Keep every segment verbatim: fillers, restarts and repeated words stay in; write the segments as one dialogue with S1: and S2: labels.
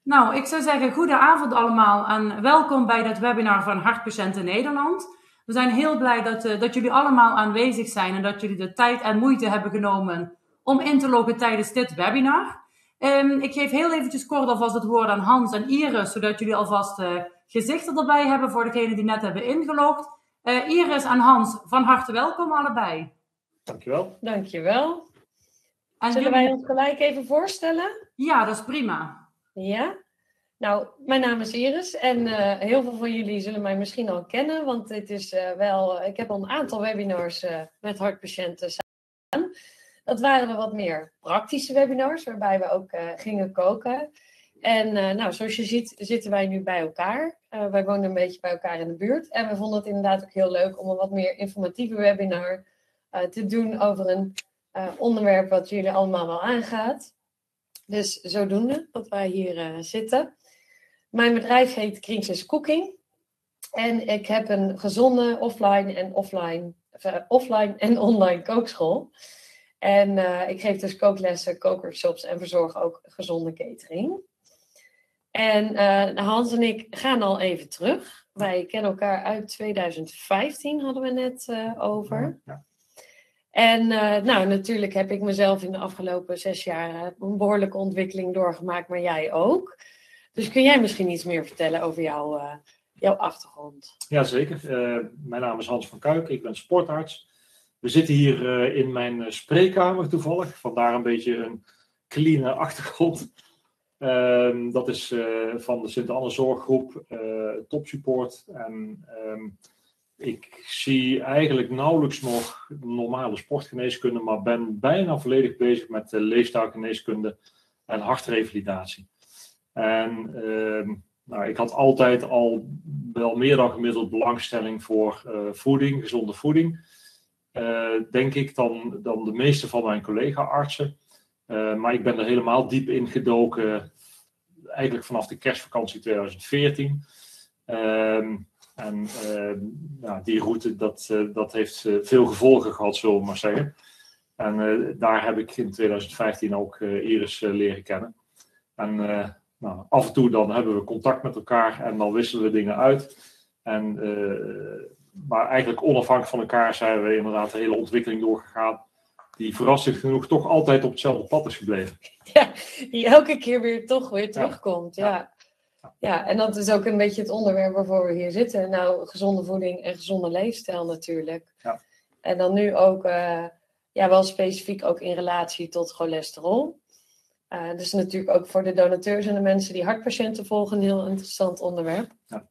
S1: Nou, ik zou zeggen, goedenavond allemaal en welkom bij dit webinar van Hartpatiënten Nederland. We zijn heel blij dat, uh, dat jullie allemaal aanwezig zijn en dat jullie de tijd en moeite hebben genomen om in te loggen tijdens dit webinar. Um, ik geef heel eventjes kort alvast het woord aan Hans en Iris, zodat jullie alvast uh, gezichten erbij hebben voor degenen die net hebben ingelogd. Uh, Iris en Hans, van harte welkom allebei.
S2: Dankjewel.
S3: Dankjewel.
S1: En
S3: Zullen
S1: jullie...
S3: wij ons gelijk even voorstellen?
S1: Ja, dat is prima.
S3: Ja. Nou, mijn naam is Iris en uh, heel veel van jullie zullen mij misschien al kennen, want dit is uh, wel, ik heb al een aantal webinars uh, met hartpatiënten samen. Dat waren er wat meer praktische webinars, waarbij we ook uh, gingen koken. En uh, nou, zoals je ziet zitten wij nu bij elkaar. Uh, wij wonen een beetje bij elkaar in de buurt. En we vonden het inderdaad ook heel leuk om een wat meer informatieve webinar uh, te doen over een uh, onderwerp wat jullie allemaal wel aangaat. Dus zodoende dat wij hier uh, zitten. Mijn bedrijf heet Kringses Cooking. En ik heb een gezonde offline en offline, uh, offline en online kookschool. En uh, ik geef dus kooklessen, kookworkshops en verzorg ook gezonde catering. En uh, Hans en ik gaan al even terug. Wij kennen elkaar uit tweeduizend vijftien, hadden we net uh, over. Ja. En uh, nou, natuurlijk heb ik mezelf in de afgelopen zes jaar een behoorlijke ontwikkeling doorgemaakt, maar jij ook. Dus kun jij misschien iets meer vertellen over jou, uh, jouw achtergrond?
S2: Jazeker. Uh, mijn naam is Hans van Kuik, ik ben sportarts. We zitten hier uh, in mijn spreekkamer toevallig, vandaar een beetje een clean achtergrond. Uh, dat is uh, van de Sint-Anne Zorggroep, uh, topsupport. En um, ik zie eigenlijk nauwelijks nog normale sportgeneeskunde, maar ben bijna volledig bezig met uh, leefstijlgeneeskunde en hartrevalidatie. En uh, nou, ik had altijd al wel meer dan gemiddeld belangstelling voor uh, voeding, gezonde voeding. Uh, denk ik dan, dan de meeste van mijn collega-artsen. Uh, maar ik ben er helemaal diep in gedoken, eigenlijk vanaf de kerstvakantie tweeduizend veertien. Uh, en uh, nou, die route, dat, uh, dat heeft uh, veel gevolgen gehad, zullen we maar zeggen. En uh, daar heb ik in tweeduizend vijftien ook uh, Iris uh, leren kennen. En uh, nou, af en toe dan hebben we contact met elkaar en dan wisselen we dingen uit. En, uh, maar eigenlijk onafhankelijk van elkaar zijn we inderdaad de hele ontwikkeling doorgegaan. Die verrassend genoeg toch altijd op hetzelfde pad is gebleven.
S3: Ja, die elke keer weer toch weer terugkomt. Ja. Ja. Ja, en dat is ook een beetje het onderwerp waarvoor we hier zitten. Nou, gezonde voeding en gezonde leefstijl natuurlijk. Ja. En dan nu ook, uh, ja, wel specifiek ook in relatie tot cholesterol. Uh, dus natuurlijk ook voor de donateurs en de mensen die hartpatiënten volgen een heel interessant onderwerp. Ja.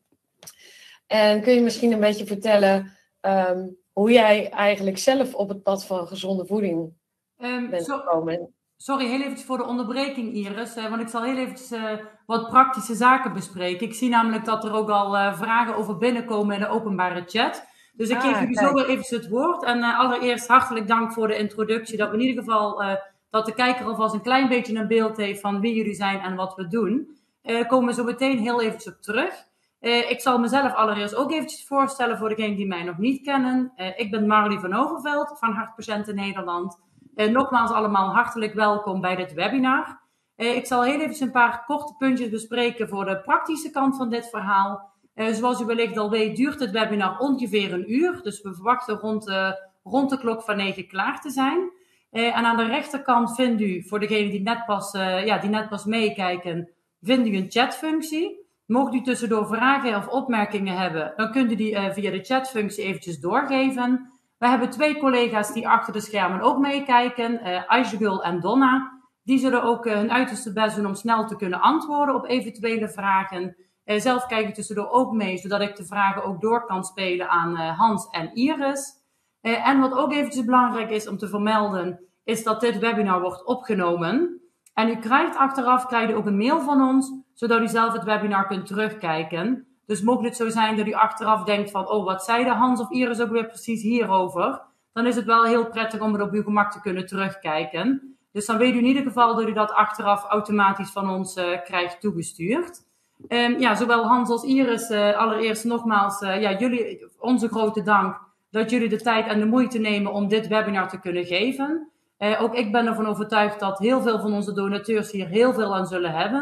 S3: En kun je misschien een beetje vertellen um, hoe jij eigenlijk zelf op het pad van gezonde voeding um, bent gekomen?
S1: Sorry, heel eventjes voor de onderbreking, Iris. Uh, want ik zal heel eventjes uh, wat praktische zaken bespreken. Ik zie namelijk dat er ook al uh, vragen over binnenkomen in de openbare chat. Dus ik ah, geef jullie zo weer eventjes het woord. En uh, allereerst hartelijk dank voor de introductie. Dat we in ieder geval, uh, dat de kijker alvast een klein beetje een beeld heeft van wie jullie zijn en wat we doen. Uh, komen we zo meteen heel eventjes op terug. Uh, ik zal mezelf allereerst ook eventjes voorstellen voor degenen die mij nog niet kennen. Uh, ik ben Marlie van Overveld van Hartpatiënten Nederland. Uh, nogmaals allemaal hartelijk welkom bij dit webinar. Uh, ik zal heel even een paar korte puntjes bespreken voor de praktische kant van dit verhaal. Uh, zoals u wellicht al weet duurt het webinar ongeveer een uur. Dus we verwachten rond de, rond de klok van negen klaar te zijn. Uh, en aan de rechterkant vindt u, voor degenen die net pas, uh, ja, die net pas meekijken, vindt u een chatfunctie. Mocht u tussendoor vragen of opmerkingen hebben, dan kunt u die uh, via de chatfunctie eventjes doorgeven. We hebben twee collega's die achter de schermen ook meekijken, uh, Aishgul en Donna. Die zullen ook uh, hun uiterste best doen om snel te kunnen antwoorden op eventuele vragen. Uh, zelf kijk ik tussendoor ook mee, zodat ik de vragen ook door kan spelen aan uh, Hans en Iris. Uh, en wat ook eventjes belangrijk is om te vermelden, is dat dit webinar wordt opgenomen. En u krijgt achteraf krijgt u ook een mail van ons, zodat u zelf het webinar kunt terugkijken. Dus mocht het zo zijn dat u achteraf denkt van, oh, wat zeiden Hans of Iris ook weer precies hierover, dan is het wel heel prettig om het op uw gemak te kunnen terugkijken. Dus dan weet u in ieder geval dat u dat achteraf automatisch van ons uh, krijgt toegestuurd. Um, ja, zowel Hans als Iris, uh, allereerst nogmaals, uh, ja, jullie, onze grote dank dat jullie de tijd en de moeite nemen om dit webinar te kunnen geven. Uh, ook ik ben ervan overtuigd dat heel veel van onze donateurs hier heel veel aan zullen hebben. We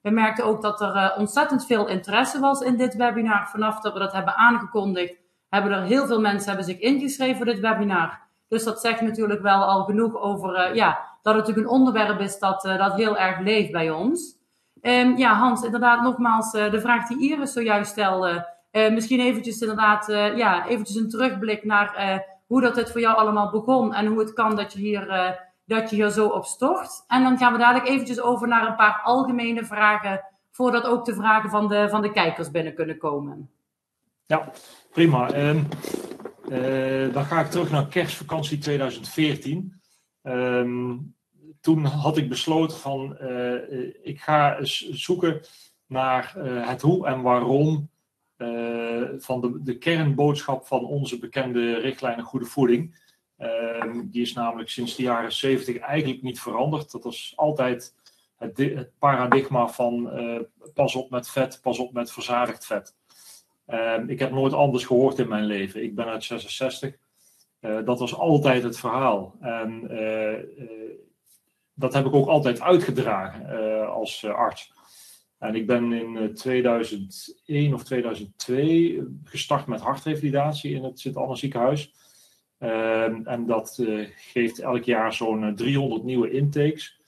S1: We merkten ook dat er uh, ontzettend veel interesse was in dit webinar. Vanaf dat we dat hebben aangekondigd, hebben er heel veel mensen hebben zich ingeschreven voor dit webinar. Dus dat zegt natuurlijk wel al genoeg over uh, ja, dat het natuurlijk een onderwerp is dat, uh, dat heel erg leeft bij ons. Um, ja, Hans, inderdaad nogmaals uh, de vraag die Iris zojuist stelde. Uh, misschien eventjes inderdaad uh, ja, eventjes een terugblik naar uh, hoe dat dit voor jou allemaal begon. En hoe het kan dat je hier, uh, dat je hier zo op stort. En dan gaan we dadelijk eventjes over naar een paar algemene vragen. Voordat ook de vragen van de, van de kijkers binnen kunnen komen.
S2: Ja, prima. Um, uh, dan ga ik terug naar kerstvakantie tweeduizend veertien. Um, toen had ik besloten van uh, ik ga eens zoeken naar uh, het hoe en waarom uh, van de, de kernboodschap van onze bekende richtlijnen goede voeding. Uh, die is namelijk sinds de jaren zeventig eigenlijk niet veranderd. Dat was altijd het, het paradigma van uh, pas op met vet, pas op met verzadigd vet. Uh, ik heb nooit anders gehoord in mijn leven. Ik ben uit zesenzestig. Uh, dat was altijd het verhaal. En uh, uh, dat heb ik ook altijd uitgedragen uh, als uh, arts. En ik ben in uh, tweeduizend één of tweeduizend twee gestart met hartrevalidatie in het Sint-Anna ziekenhuis. Uh, en dat uh, geeft elk jaar zo'n uh, driehonderd nieuwe intakes.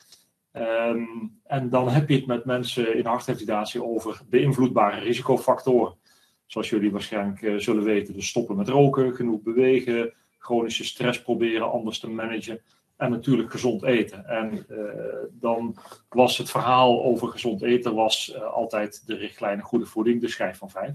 S2: Um, en dan heb je het met mensen in hartrevalidatie over beïnvloedbare risicofactoren. Zoals jullie waarschijnlijk uh, zullen weten. Dus stoppen met roken, genoeg bewegen, chronische stress proberen anders te managen. En natuurlijk gezond eten. En uh, dan was het verhaal over gezond eten was uh, altijd de richtlijnen goede voeding, de schijf van vijf.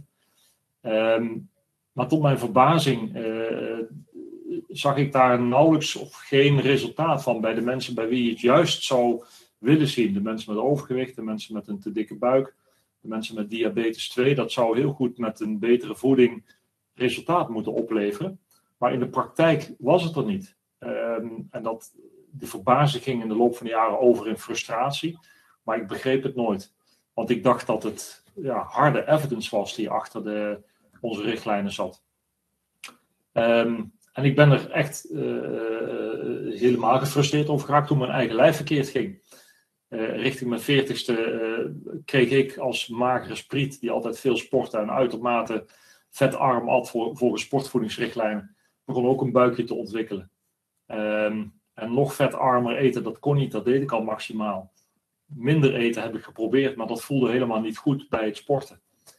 S2: Um, maar tot mijn verbazing uh, zag ik daar nauwelijks of geen resultaat van bij de mensen bij wie je het juist zou willen zien. De mensen met overgewicht, de mensen met een te dikke buik, de mensen met diabetes twee. Dat zou heel goed met een betere voeding resultaat moeten opleveren. Maar in de praktijk was het er niet. Um, en dat, de verbazing ging in de loop van de jaren over in frustratie. Maar ik begreep het nooit. Want ik dacht dat het ja, harde evidence was die achter de, onze richtlijnen zat. Um, en ik ben er echt uh, helemaal gefrustreerd over geraakt toen mijn eigen lijf verkeerd ging. Uh, richting mijn veertigste uh, kreeg ik als magere spriet, die altijd veel sportte en uitermate vetarm at voor, volgens sportvoedingsrichtlijnen, begon ook een buikje te ontwikkelen. Um, en nog vetarmer eten, dat kon niet, dat deed ik al maximaal. Minder eten heb ik geprobeerd, maar dat voelde helemaal niet goed bij het sporten.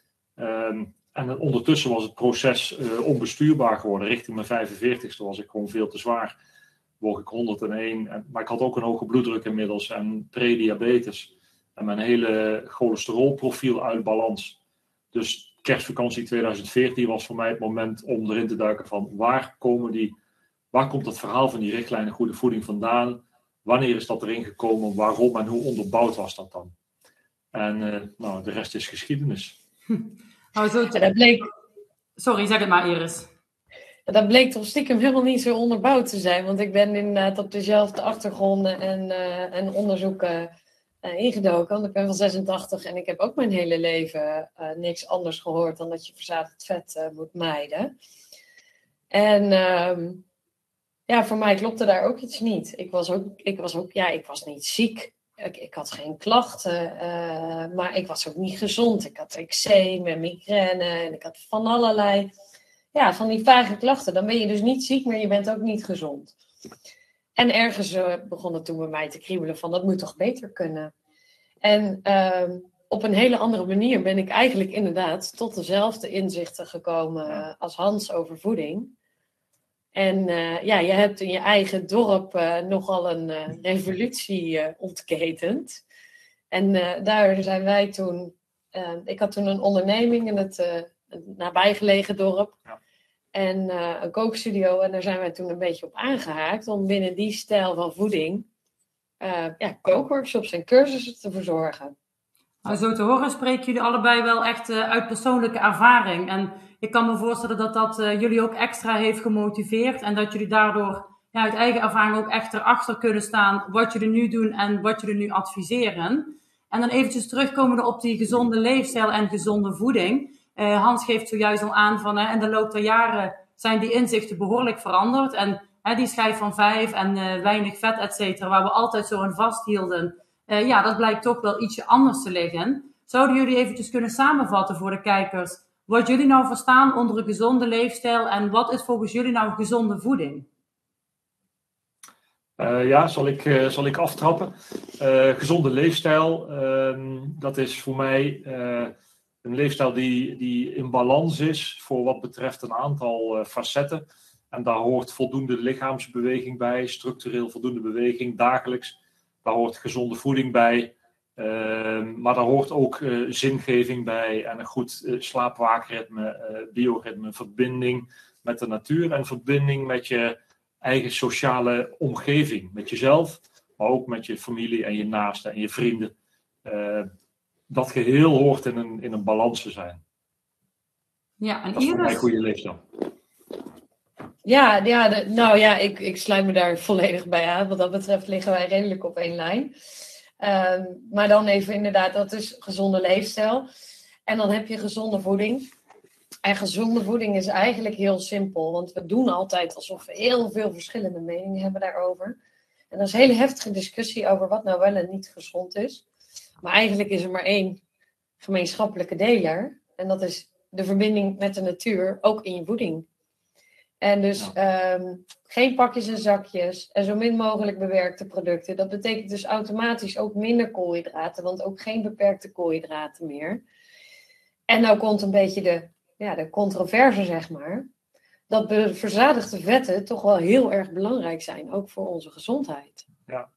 S2: Um, en ondertussen was het proces uh, onbestuurbaar geworden. Richting mijn vijfenveertigste was ik gewoon veel te zwaar. Woog ik honderdéén, en, maar ik had ook een hoge bloeddruk inmiddels en prediabetes. En mijn hele cholesterolprofiel uit balans. Dus kerstvakantie tweeduizend veertien was voor mij het moment om erin te duiken van waar komen die... Waar komt dat verhaal van die richtlijnen goede voeding vandaan? Wanneer is dat erin gekomen? Waarom en hoe onderbouwd was dat dan? En uh, nou, de rest is geschiedenis.
S1: Hm. Nou, zo te... dat bleek... Sorry, zeg het maar, Iris.
S3: Dat bleek toch stiekem helemaal niet zo onderbouwd te zijn. Want ik ben inderdaad op dezelfde achtergronden en, uh, en onderzoeken uh, ingedoken. Want ik ben van zesentachtig en ik heb ook mijn hele leven uh, niks anders gehoord dan dat je verzadigd vet uh, moet mijden. En... Uh, Ja, voor mij klopte daar ook iets niet. Ik was ook, ik was ook ja, ik was niet ziek. Ik, ik had geen klachten, uh, maar ik was ook niet gezond. Ik had eczeem en migraine en ik had van allerlei, ja, van die vage klachten. Dan ben je dus niet ziek, maar je bent ook niet gezond. En ergens uh, begon het toen bij mij te kriebelen van, dat moet toch beter kunnen. En uh, op een hele andere manier ben ik eigenlijk inderdaad tot dezelfde inzichten gekomen uh, als Hans over voeding. En uh, ja, je hebt in je eigen dorp uh, nogal een uh, revolutie uh, ontketend. En uh, daar zijn wij toen... Uh, ik had toen een onderneming in het uh, nabijgelegen dorp. Ja. En uh, een kookstudio. En daar zijn wij toen een beetje op aangehaakt. Om binnen die stijl van voeding... Uh, ja, kookworkshops en cursussen te verzorgen.
S1: Nou, zo te horen spreken jullie allebei wel echt uh, uit persoonlijke ervaring. En ik kan me voorstellen dat dat uh, jullie ook extra heeft gemotiveerd. En dat jullie daardoor ja, uit eigen ervaring ook echt erachter kunnen staan wat jullie nu doen en wat jullie nu adviseren. En dan eventjes terugkomen op die gezonde leefstijl en gezonde voeding. Uh, Hans geeft zojuist al aan van uh, in de loop der jaren zijn die inzichten behoorlijk veranderd. En uh, die schijf van vijf en uh, weinig vet, et cetera, waar we altijd zo aan vasthielden. Uh, ja, dat blijkt toch wel ietsje anders te liggen. Zouden jullie eventjes kunnen samenvatten voor de kijkers wat jullie nou verstaan onder een gezonde leefstijl en wat is volgens jullie nou gezonde voeding?
S2: Uh, ja, zal ik, uh, zal ik aftrappen. Uh, gezonde leefstijl, uh, dat is voor mij uh, een leefstijl die, die in balans is voor wat betreft een aantal uh, facetten. En daar hoort voldoende lichaamsbeweging bij, structureel voldoende beweging, dagelijks. Daar hoort gezonde voeding bij. Uh, maar daar hoort ook uh, zingeving bij en een goed uh, slaap-waakritme, uh, bioritme, verbinding met de natuur en verbinding met je eigen sociale omgeving. Met jezelf, maar ook met je familie en je naasten en je vrienden. Uh, dat geheel hoort in een, in een balans te zijn.
S1: Ja, en
S2: dat is voor mij een goede leefstijl.
S3: Ja, ja de, nou ja, ik, ik sluit me daar volledig bij aan. Wat dat betreft liggen wij redelijk op één lijn. Um, maar dan even inderdaad, dat is gezonde leefstijl. En dan heb je gezonde voeding. En gezonde voeding is eigenlijk heel simpel. Want we doen altijd alsof we heel veel verschillende meningen hebben daarover. En er is een hele heftige discussie over wat nou wel en niet gezond is. Maar eigenlijk is er maar één gemeenschappelijke deler. En dat is de verbinding met de natuur, ook in je voeding. En dus ja. um, geen pakjes en zakjes en zo min mogelijk bewerkte producten. Dat betekent dus automatisch ook minder koolhydraten, want ook geen beperkte koolhydraten meer. En nou komt een beetje de, ja, de controverse, zeg maar. Dat de verzadigde vetten toch wel heel erg belangrijk zijn, ook voor onze gezondheid.
S2: Ja.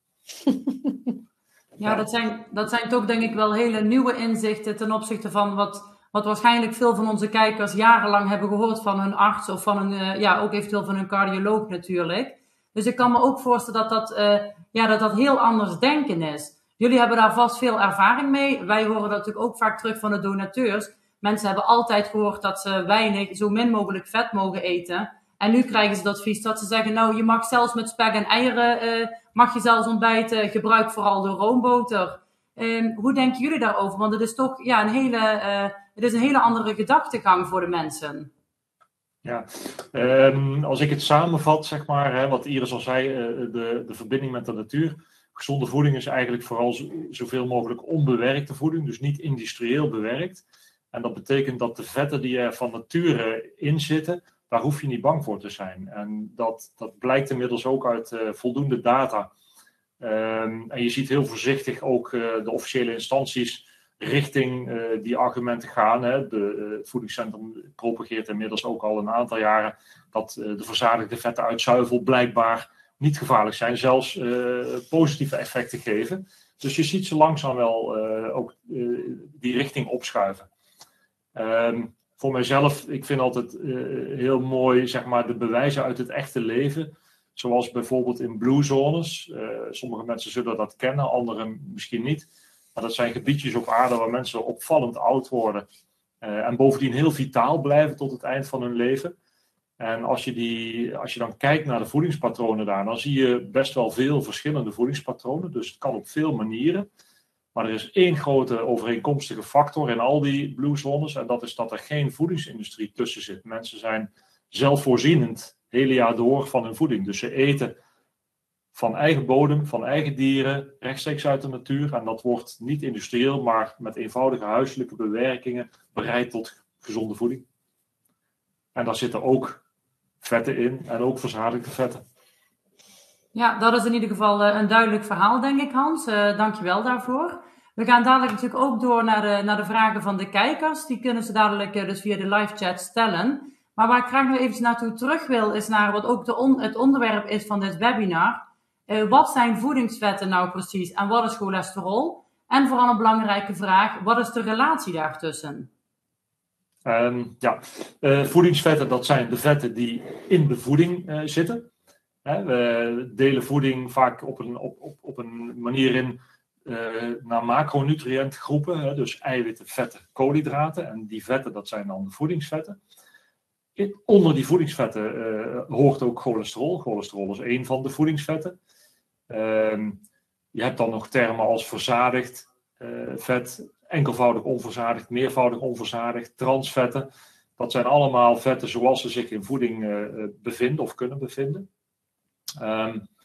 S1: Ja, dat zijn, dat zijn toch denk ik wel hele nieuwe inzichten ten opzichte van wat... Wat waarschijnlijk veel van onze kijkers jarenlang hebben gehoord van hun arts of van een, uh, ja, ook eventueel van hun cardioloog natuurlijk. Dus ik kan me ook voorstellen dat dat, uh, ja, dat dat heel anders denken is. Jullie hebben daar vast veel ervaring mee. Wij horen dat natuurlijk ook vaak terug van de donateurs. Mensen hebben altijd gehoord dat ze weinig, zo min mogelijk vet mogen eten. En nu krijgen ze het advies dat ze zeggen, nou, je mag zelfs met spek en eieren, uh, mag je zelfs ontbijten, gebruik vooral de roomboter. Um, hoe denken jullie daarover? Want het is toch ja, een hele, uh, het is een hele andere gedachtegang voor de mensen.
S2: Ja, um, als ik het samenvat, zeg maar, hè, wat Iris al zei, uh, de, de verbinding met de natuur. Gezonde voeding is eigenlijk vooral zo, zoveel mogelijk onbewerkte voeding, dus niet industrieel bewerkt. En dat betekent dat de vetten die er van nature in zitten, daar hoef je niet bang voor te zijn. En dat, dat blijkt inmiddels ook uit uh, voldoende data. Um, en je ziet heel voorzichtig ook uh, de officiële instanties richting uh, die argumenten gaan. Hè. De uh, voedingscentrum propageert inmiddels ook al een aantal jaren dat uh, de verzadigde vetten uit zuivel blijkbaar niet gevaarlijk zijn, zelfs uh, positieve effecten geven. Dus je ziet ze langzaam wel uh, ook uh, die richting opschuiven. Um, voor mijzelf, ik vind altijd uh, heel mooi, zeg maar, de bewijzen uit het echte leven. Zoals bijvoorbeeld in blue zones. Uh, sommige mensen zullen dat kennen, anderen misschien niet. Maar dat zijn gebiedjes op aarde waar mensen opvallend oud worden. Uh, en bovendien heel vitaal blijven tot het eind van hun leven. En als je, die, als je dan kijkt naar de voedingspatronen daar, dan zie je best wel veel verschillende voedingspatronen. Dus het kan op veel manieren. Maar er is één grote overeenkomstige factor in al die blue zones. En dat is dat er geen voedingsindustrie tussen zit. Mensen zijn zelfvoorzienend het hele jaar door van hun voeding. Dus ze eten van eigen bodem, van eigen dieren, rechtstreeks uit de natuur. En dat wordt niet industrieel, maar met eenvoudige huiselijke bewerkingen bereid tot gezonde voeding. En daar zitten ook vetten in en ook verzadigde vetten.
S1: Ja, dat is in ieder geval een duidelijk verhaal, denk ik, Hans. Uh, Dank je wel daarvoor. We gaan dadelijk natuurlijk ook door naar de, naar de vragen van de kijkers. Die kunnen ze dadelijk uh, dus via de live chat stellen. Maar waar ik graag nog even naartoe terug wil, is naar wat ook de on- het onderwerp is van dit webinar. Uh, wat zijn voedingsvetten nou precies en wat is cholesterol? En vooral een belangrijke vraag, wat is de relatie daartussen?
S2: Um, ja, uh, voedingsvetten, dat zijn de vetten die in de voeding uh, zitten. Hè, we delen voeding vaak op een, op, op, op een manier in uh, naar macronutriëntgroepen. Hè, dus eiwitten, vetten, koolhydraten. En die vetten, dat zijn dan de voedingsvetten. In, onder die voedingsvetten uh, hoort ook cholesterol. Cholesterol is één van de voedingsvetten. Um, je hebt dan nog termen als verzadigd uh, vet, enkelvoudig onverzadigd, meervoudig onverzadigd, transvetten. Dat zijn allemaal vetten zoals ze zich in voeding uh, bevinden of kunnen bevinden. Um,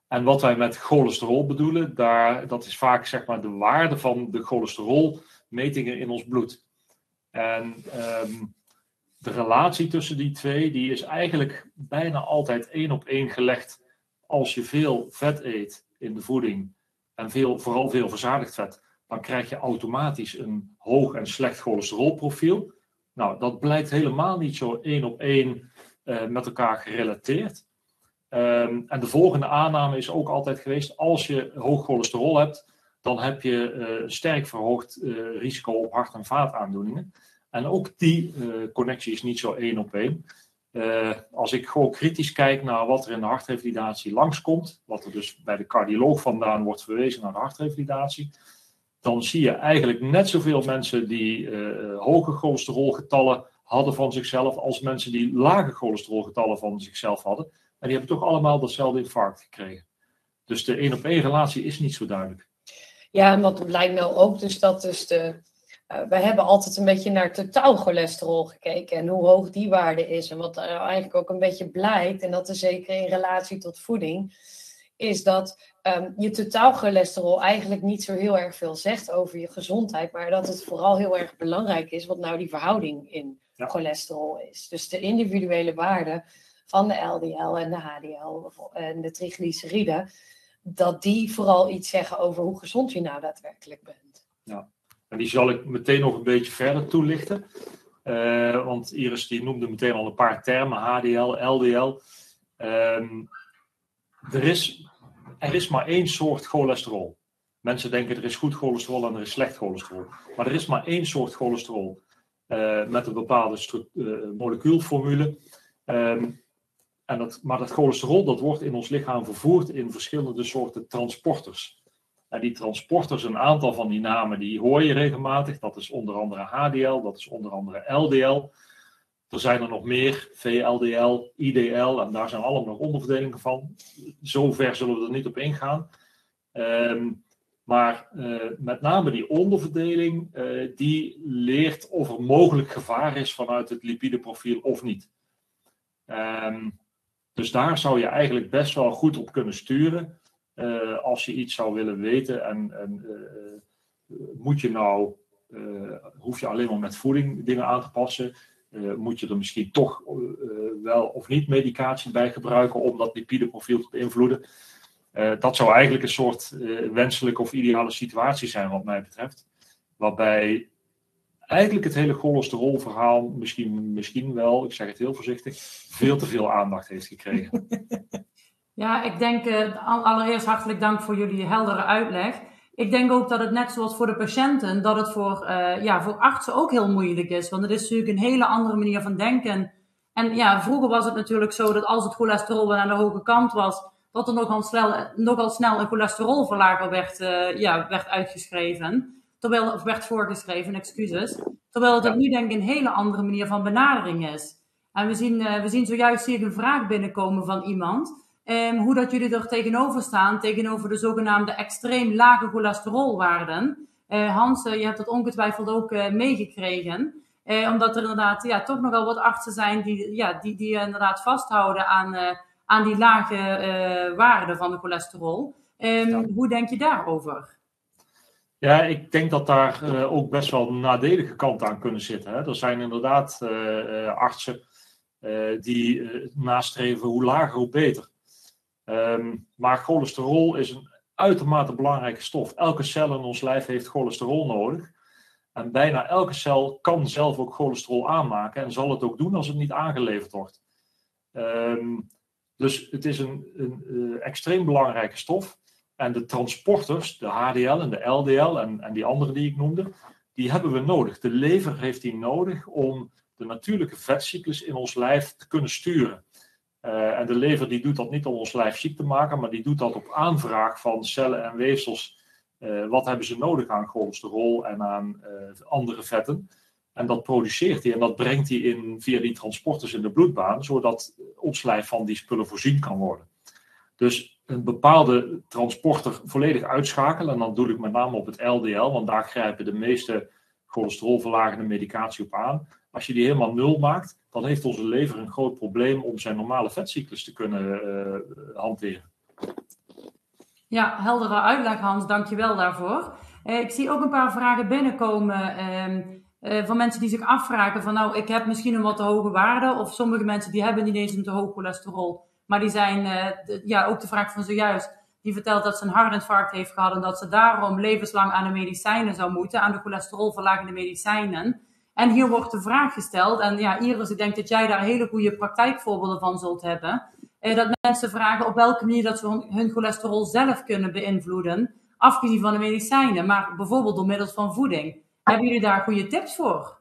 S2: En wat wij met cholesterol bedoelen, daar, dat is vaak zeg maar, de waarde van de cholesterolmetingen in ons bloed. En um, de relatie tussen die twee, die is eigenlijk bijna altijd één op één gelegd. Als je veel vet eet in de voeding en veel, vooral veel verzadigd vet, dan krijg je automatisch een hoog en slecht cholesterolprofiel. Nou, dat blijkt helemaal niet zo één op één uh, met elkaar gerelateerd. Um, en de volgende aanname is ook altijd geweest, als je hoog cholesterol hebt, dan heb je uh, sterk verhoogd uh, risico op hart- en vaataandoeningen. En ook die uh, connectie is niet zo één op één. Uh, als ik gewoon kritisch kijk naar wat er in de hartrevalidatie langskomt, wat er dus bij de cardioloog vandaan wordt verwezen naar de hartrevalidatie, dan zie je eigenlijk net zoveel mensen die uh, hoge cholesterolgetallen hadden van zichzelf, als mensen die lage cholesterolgetallen van zichzelf hadden. En die hebben toch allemaal datzelfde infarct gekregen. Dus de één op één relatie is niet zo duidelijk.
S3: Ja, en wat blijkt nou ook, dus dat dus de... Uh, we hebben altijd een beetje naar totaal cholesterol gekeken en hoe hoog die waarde is. En wat er eigenlijk ook een beetje blijkt, en dat is zeker in relatie tot voeding, is dat um, je totaal cholesterol eigenlijk niet zo heel erg veel zegt over je gezondheid, maar dat het vooral heel erg belangrijk is wat nou die verhouding in ja. cholesterol is. Dus de individuele waarde van de L D L en de H D L en de triglyceriden, dat die vooral iets zeggen over hoe gezond je nou daadwerkelijk bent.
S2: Ja. En die zal ik meteen nog een beetje verder toelichten. Uh, want Iris die noemde meteen al een paar termen, H D L, L D L. Um, er, is, er is maar één soort cholesterol. Mensen denken er is goed cholesterol en er is slecht cholesterol. Maar er is maar één soort cholesterol. Uh, met een bepaalde stru- uh, molecuulformule. Um, en dat, maar dat cholesterol dat wordt in ons lichaam vervoerd in verschillende soorten transporters. En die transporters, een aantal van die namen, die hoor je regelmatig. Dat is onder andere H D L, dat is onder andere L D L. Er zijn er nog meer, V L D L, I D L, en daar zijn allemaal nog onderverdelingen van. Zover zullen we er niet op ingaan. Um, maar uh, met name die onderverdeling, uh, die leert of er mogelijk gevaar is vanuit het lipideprofiel of niet. Um, dus daar zou je eigenlijk best wel goed op kunnen sturen. Uh, als je iets zou willen weten en, en uh, moet je nou, uh, hoef je alleen maar met voeding dingen aan te passen, uh, moet je er misschien toch uh, wel of niet medicatie bij gebruiken om dat lipideprofiel te beïnvloeden. Uh, dat zou eigenlijk een soort uh, wenselijke of ideale situatie zijn wat mij betreft. Waarbij eigenlijk het hele cholesterolverhaal misschien, misschien wel, ik zeg het heel voorzichtig, veel te veel aandacht heeft gekregen.
S1: Ja, ik denk uh, allereerst hartelijk dank voor jullie heldere uitleg. Ik denk ook dat het net zoals voor de patiënten, dat het voor, uh, ja, voor artsen ook heel moeilijk is. Want het is natuurlijk een hele andere manier van denken. En ja, vroeger was het natuurlijk zo dat als het cholesterol aan de hoge kant was, dat er nogal snel, nogal snel een cholesterolverlager werd, uh, ja, werd uitgeschreven. Terwijl, of werd voorgeschreven, excuses. Terwijl het ja. nu denk ik een hele andere manier van benadering is. En we zien, uh, we zien zojuist hier een vraag binnenkomen van iemand. Um, hoe dat jullie er tegenover staan, tegenover de zogenaamde extreem lage cholesterolwaarden. Uh, Hans, uh, je hebt dat ongetwijfeld ook uh, meegekregen. Uh, omdat er inderdaad ja, toch nogal wat artsen zijn die, ja, die, die uh, inderdaad vasthouden aan, uh, aan die lage uh, waarden van de cholesterol. Um, ja. Hoe denk je daarover?
S2: Ja, ik denk dat daar uh, ook best wel nadelige kanten aan kunnen zitten. Hè. Er zijn inderdaad uh, uh, artsen uh, die uh, nastreven hoe lager hoe beter. Um, maar cholesterol is een uitermate belangrijke stof. Elke cel in ons lijf heeft cholesterol nodig. En bijna elke cel kan zelf ook cholesterol aanmaken. En zal het ook doen als het niet aangeleverd wordt. Um, dus het is een, een, een extreem belangrijke stof. En de transporters, de H D L en de L D L en, en die andere die ik noemde, die hebben we nodig. De lever heeft die nodig om de natuurlijke vetcyclus in ons lijf te kunnen sturen. Uh, en de lever die doet dat niet om ons lijf ziek te maken, maar die doet dat op aanvraag van cellen en weefsels. Uh, wat hebben ze nodig aan cholesterol en aan uh, andere vetten? En dat produceert hij en dat brengt hij in via die transporters in de bloedbaan, zodat ons lijf van die spullen voorzien kan worden. Dus een bepaalde transporter volledig uitschakelen, en dan doe ik met name op het L D L, want daar grijpen de meeste cholesterolverlagende medicatie op aan. Als je die helemaal nul maakt, dan heeft onze lever een groot probleem om zijn normale vetcyclus te kunnen uh, hanteren.
S1: Ja, heldere uitleg Hans, dankjewel daarvoor. Uh, ik zie ook een paar vragen binnenkomen uh, uh, van mensen die zich afvragen van nou, ik heb misschien een wat te hoge waarde of sommige mensen die hebben niet eens een te hoog cholesterol. Maar die zijn, uh, de, ja ook de vraag van zojuist, die vertelt dat ze een hartinfarct heeft gehad en dat ze daarom levenslang aan de medicijnen zou moeten, aan de cholesterolverlagende medicijnen. En hier wordt de vraag gesteld, en ja Iris, ik denk dat jij daar hele goede praktijkvoorbeelden van zult hebben, uh, dat mensen vragen op welke manier dat ze hun, hun cholesterol zelf kunnen beïnvloeden, afgezien van de medicijnen, maar bijvoorbeeld door middels van voeding. Hebben jullie daar goede tips voor?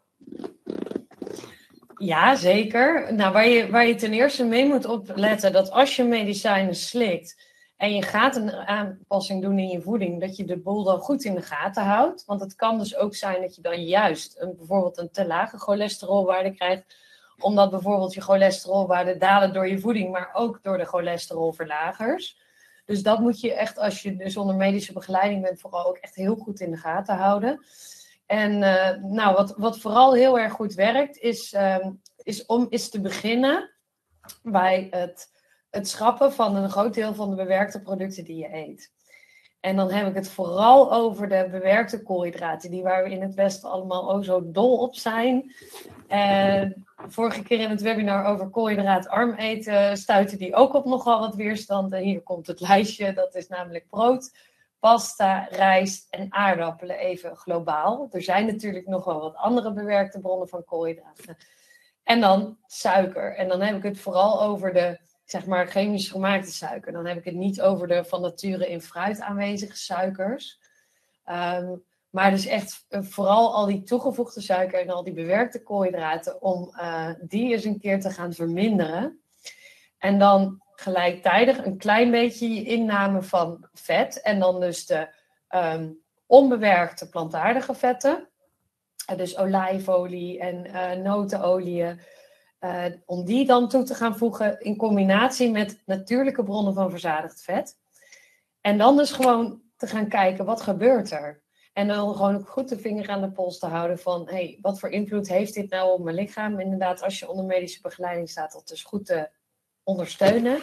S3: Ja, zeker. Nou, waar je, waar je ten eerste mee moet opletten, dat als je medicijnen slikt en je gaat een aanpassing doen in je voeding, dat je de boel dan goed in de gaten houdt. Want het kan dus ook zijn dat je dan juist een, bijvoorbeeld een te lage cholesterolwaarde krijgt, omdat bijvoorbeeld je cholesterolwaarden dalen door je voeding, maar ook door de cholesterolverlagers. Dus dat moet je echt, als je dus onder medische begeleiding bent, vooral ook echt heel goed in de gaten houden. En uh, nou, wat, wat vooral heel erg goed werkt, is, uh, is om is te beginnen bij het, het schrappen van een groot deel van de bewerkte producten die je eet. En dan heb ik het vooral over de bewerkte koolhydraten, die waar we in het Westen allemaal ook zo dol op zijn. En vorige keer in het webinar over koolhydraatarm eten stuitte die ook op nogal wat weerstand. En hier komt het lijstje, dat is namelijk brood, pasta, rijst en aardappelen, even globaal. Er zijn natuurlijk nog wel wat andere bewerkte bronnen van koolhydraten. En dan suiker. En dan heb ik het vooral over de, zeg maar, chemisch gemaakte suiker. Dan heb ik het niet over de van nature in fruit aanwezige suikers. Um, maar dus echt uh, vooral al die toegevoegde suiker en al die bewerkte koolhydraten, om uh, die eens een keer te gaan verminderen. En dan gelijktijdig een klein beetje je inname van vet. En dan dus de um, onbewerkte plantaardige vetten. Uh, dus olijfolie en uh, notenolieën. Uh, om die dan toe te gaan voegen in combinatie met natuurlijke bronnen van verzadigd vet. En dan dus gewoon te gaan kijken, wat gebeurt er? En dan gewoon ook goed de vinger aan de pols te houden van, hey, wat voor invloed heeft dit nou op mijn lichaam? Inderdaad, als je onder medische begeleiding staat, dat dus goed te ondersteunen.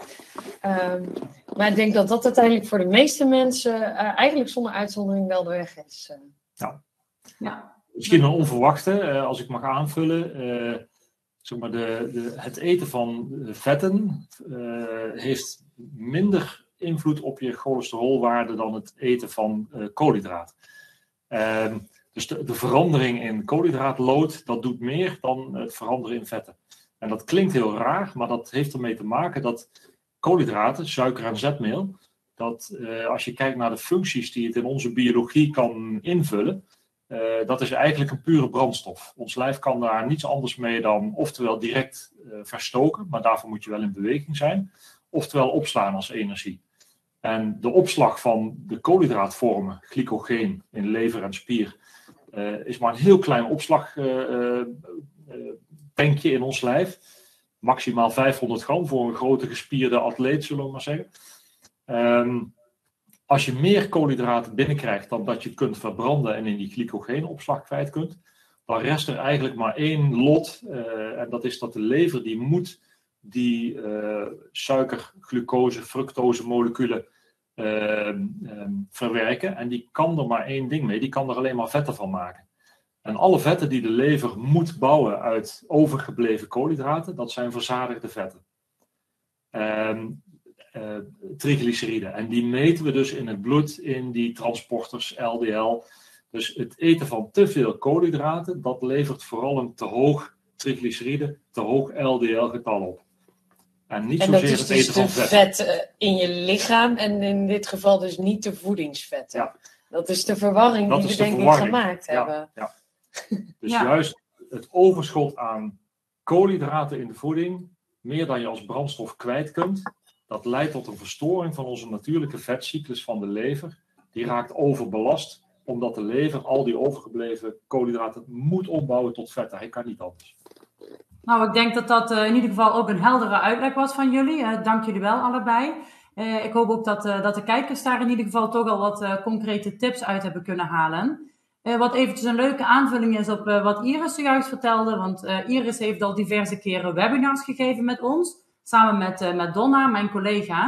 S3: Um, maar ik denk dat dat uiteindelijk voor de meeste mensen uh, eigenlijk zonder uitzondering wel de weg is. Uh.
S2: Ja.
S1: Ja.
S2: Misschien een onverwachte, uh, als ik mag aanvullen. Uh, zeg maar de, de, het eten van vetten uh, heeft minder invloed op je cholesterolwaarde dan het eten van uh, koolhydraten. Uh, dus de, de verandering in koolhydraatlood, dat doet meer dan het veranderen in vetten. En dat klinkt heel raar, maar dat heeft ermee te maken dat koolhydraten, suiker en zetmeel, dat uh, als je kijkt naar de functies die het in onze biologie kan invullen, uh, dat is eigenlijk een pure brandstof. Ons lijf kan daar niets anders mee dan oftewel direct uh, verstoken, maar daarvoor moet je wel in beweging zijn, oftewel opslaan als energie. En de opslag van de koolhydraatvormen, glycogeen in lever en spier, uh, is maar een heel klein opslagtankje uh, uh, in ons lijf. Maximaal vijfhonderd gram voor een grote gespierde atleet, zullen we maar zeggen. Um, als je meer koolhydraten binnenkrijgt dan dat je kunt verbranden en in die glycogeenopslag kwijt kunt, dan rest er eigenlijk maar één lot. Uh, en dat is dat de lever die moet die uh, suiker, glucose, fructose moleculen uh, um, verwerken. En die kan er maar één ding mee, die kan er alleen maar vetten van maken. En alle vetten die de lever moet bouwen uit overgebleven koolhydraten, dat zijn verzadigde vetten. Um, uh, triglyceriden. En die meten we dus in het bloed in die transporters L D L. Dus het eten van te veel koolhydraten, dat levert vooral een te hoog triglyceride, te hoog L D L-getal op. En niet
S3: en
S2: zozeer
S3: dat is
S2: het
S3: dus
S2: eten van
S3: de
S2: vet.
S3: vet uh, in je lichaam en in dit geval dus niet de voedingsvetten.
S2: Ja.
S3: Dat is de verwarring
S2: Dat
S3: die
S2: is
S3: we
S2: de
S3: denk
S2: verwarring.
S3: ik gemaakt
S2: ja,
S3: hebben.
S2: Ja. Dus
S1: Ja.
S2: juist het overschot aan koolhydraten in de voeding, meer dan je als brandstof kwijt kunt, dat leidt tot een verstoring van onze natuurlijke vetcyclus van de lever. Die raakt overbelast, omdat de lever al die overgebleven koolhydraten moet opbouwen tot vetten. Hij kan niet anders.
S1: Nou, ik denk dat dat uh, in ieder geval ook een heldere uitleg was van jullie. Uh, dank jullie wel allebei. Uh, ik hoop ook dat, uh, dat de kijkers daar in ieder geval toch al wat uh, concrete tips uit hebben kunnen halen. Uh, wat eventjes een leuke aanvulling is op uh, wat Iris zojuist vertelde. Want uh, Iris heeft al diverse keren webinars gegeven met ons. Samen met, uh, met Donna, mijn collega.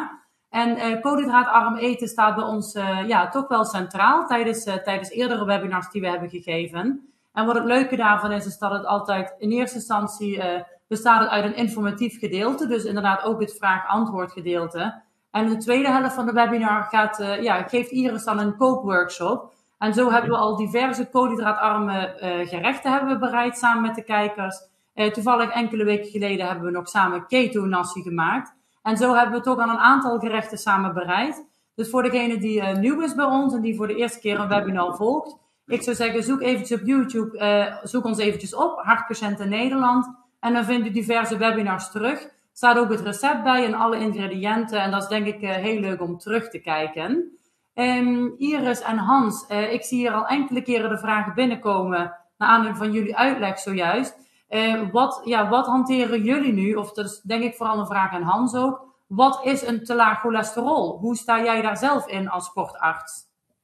S1: En uh, koolhydraatarm eten staat bij ons uh, ja, toch wel centraal tijdens, uh, tijdens eerdere webinars die we hebben gegeven. En wat het leuke daarvan is, is dat het altijd in eerste instantie uh, bestaat het uit een informatief gedeelte. Dus inderdaad ook het vraag-antwoord gedeelte. En de tweede helft van de webinar gaat, uh, ja, geeft Iris dan een kookworkshop. En zo hebben we al diverse koolhydraatarme uh, gerechten hebben we bereid samen met de kijkers. Uh, toevallig enkele weken geleden hebben we nog samen keto nasi gemaakt. En zo hebben we toch al een aantal gerechten samen bereid. Dus voor degene die uh, nieuw is bij ons en die voor de eerste keer een webinar volgt. Ik zou zeggen, zoek eventjes op YouTube, uh, zoek ons eventjes op, Hartpatiënten Nederland. En dan vindt u diverse webinars terug. Er staat ook het recept bij en alle ingrediënten. En dat is denk ik uh, heel leuk om terug te kijken. Um, Iris en Hans, uh, ik zie hier al enkele keren de vragen binnenkomen. Naar aanleiding van jullie uitleg zojuist. Uh, wat, ja, wat hanteren jullie nu? Of dat is denk ik vooral een vraag aan Hans ook. Wat is een te laag cholesterol? Hoe sta jij daar zelf in als sportarts?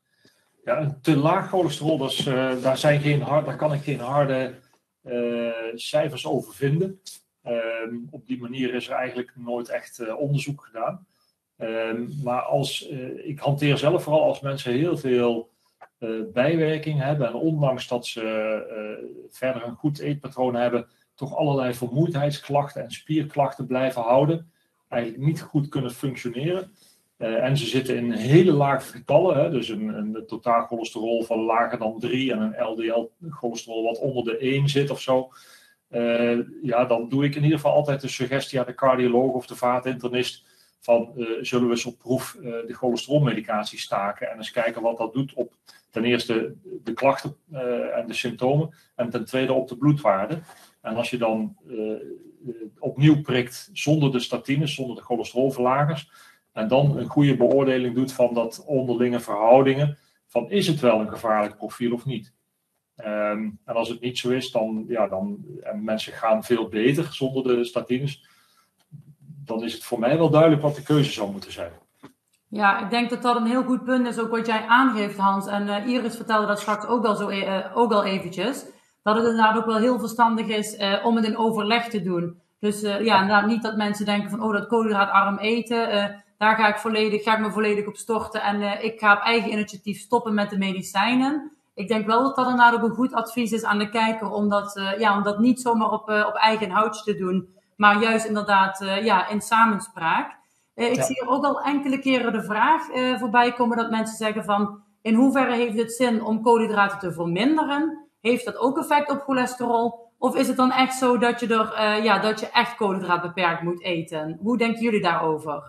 S2: Ja, een te laag cholesterol, dat is, uh, daar, zijn geen hard, daar kan ik geen harde uh, cijfers over vinden. Uh, op die manier is er eigenlijk nooit echt uh, onderzoek gedaan. Uh, maar als, uh, ik hanteer zelf vooral als mensen heel veel uh, bijwerking hebben. En ondanks dat ze uh, verder een goed eetpatroon hebben, toch allerlei vermoeidheidsklachten en spierklachten blijven houden. Eigenlijk niet goed kunnen functioneren. Uh, en ze zitten in hele lage getallen, hè, dus een, een totaal cholesterol van lager dan drie en een L D L-cholesterol wat onder de één zit of zo. Uh, ja, dan doe ik in ieder geval altijd de suggestie aan de cardioloog of de vaatinternist van uh, zullen we eens op proef uh, de cholesterolmedicatie staken en eens kijken wat dat doet op ten eerste de klachten uh, en de symptomen en ten tweede op de bloedwaarde. En als je dan uh, opnieuw prikt zonder de statines, zonder de cholesterolverlagers, en dan een goede beoordeling doet van dat onderlinge verhoudingen, van is het wel een gevaarlijk profiel of niet. Um, en als het niet zo is, dan, ja, dan en mensen gaan veel beter zonder de statines, dan is het voor mij wel duidelijk wat de keuze zou moeten zijn.
S1: Ja, ik denk dat dat een heel goed punt is, ook wat jij aangeeft, Hans. En uh, Iris vertelde dat straks ook al, zo, uh, ook al eventjes. Dat het inderdaad ook wel heel verstandig is uh, om het in overleg te doen. Dus uh, ja, inderdaad niet dat mensen denken van, oh, dat koolhydraatarm eten, uh, daar ga ik, volledig, ga ik me volledig op storten. En uh, ik ga op eigen initiatief stoppen met de medicijnen. Ik denk wel dat dat inderdaad ook een goed advies is aan de kijker om dat, uh, ja, om dat niet zomaar op, uh, op eigen houtje te doen. Maar juist inderdaad uh, ja, in samenspraak. Uh, ik ja. zie er ook al enkele keren de vraag uh, voorbij komen dat mensen zeggen van, in hoeverre heeft het zin om koolhydraten te verminderen? Heeft dat ook effect op cholesterol? Of is het dan echt zo dat je, er, uh, ja, dat je echt koolhydraatbeperkt moet eten? Hoe denken jullie daarover?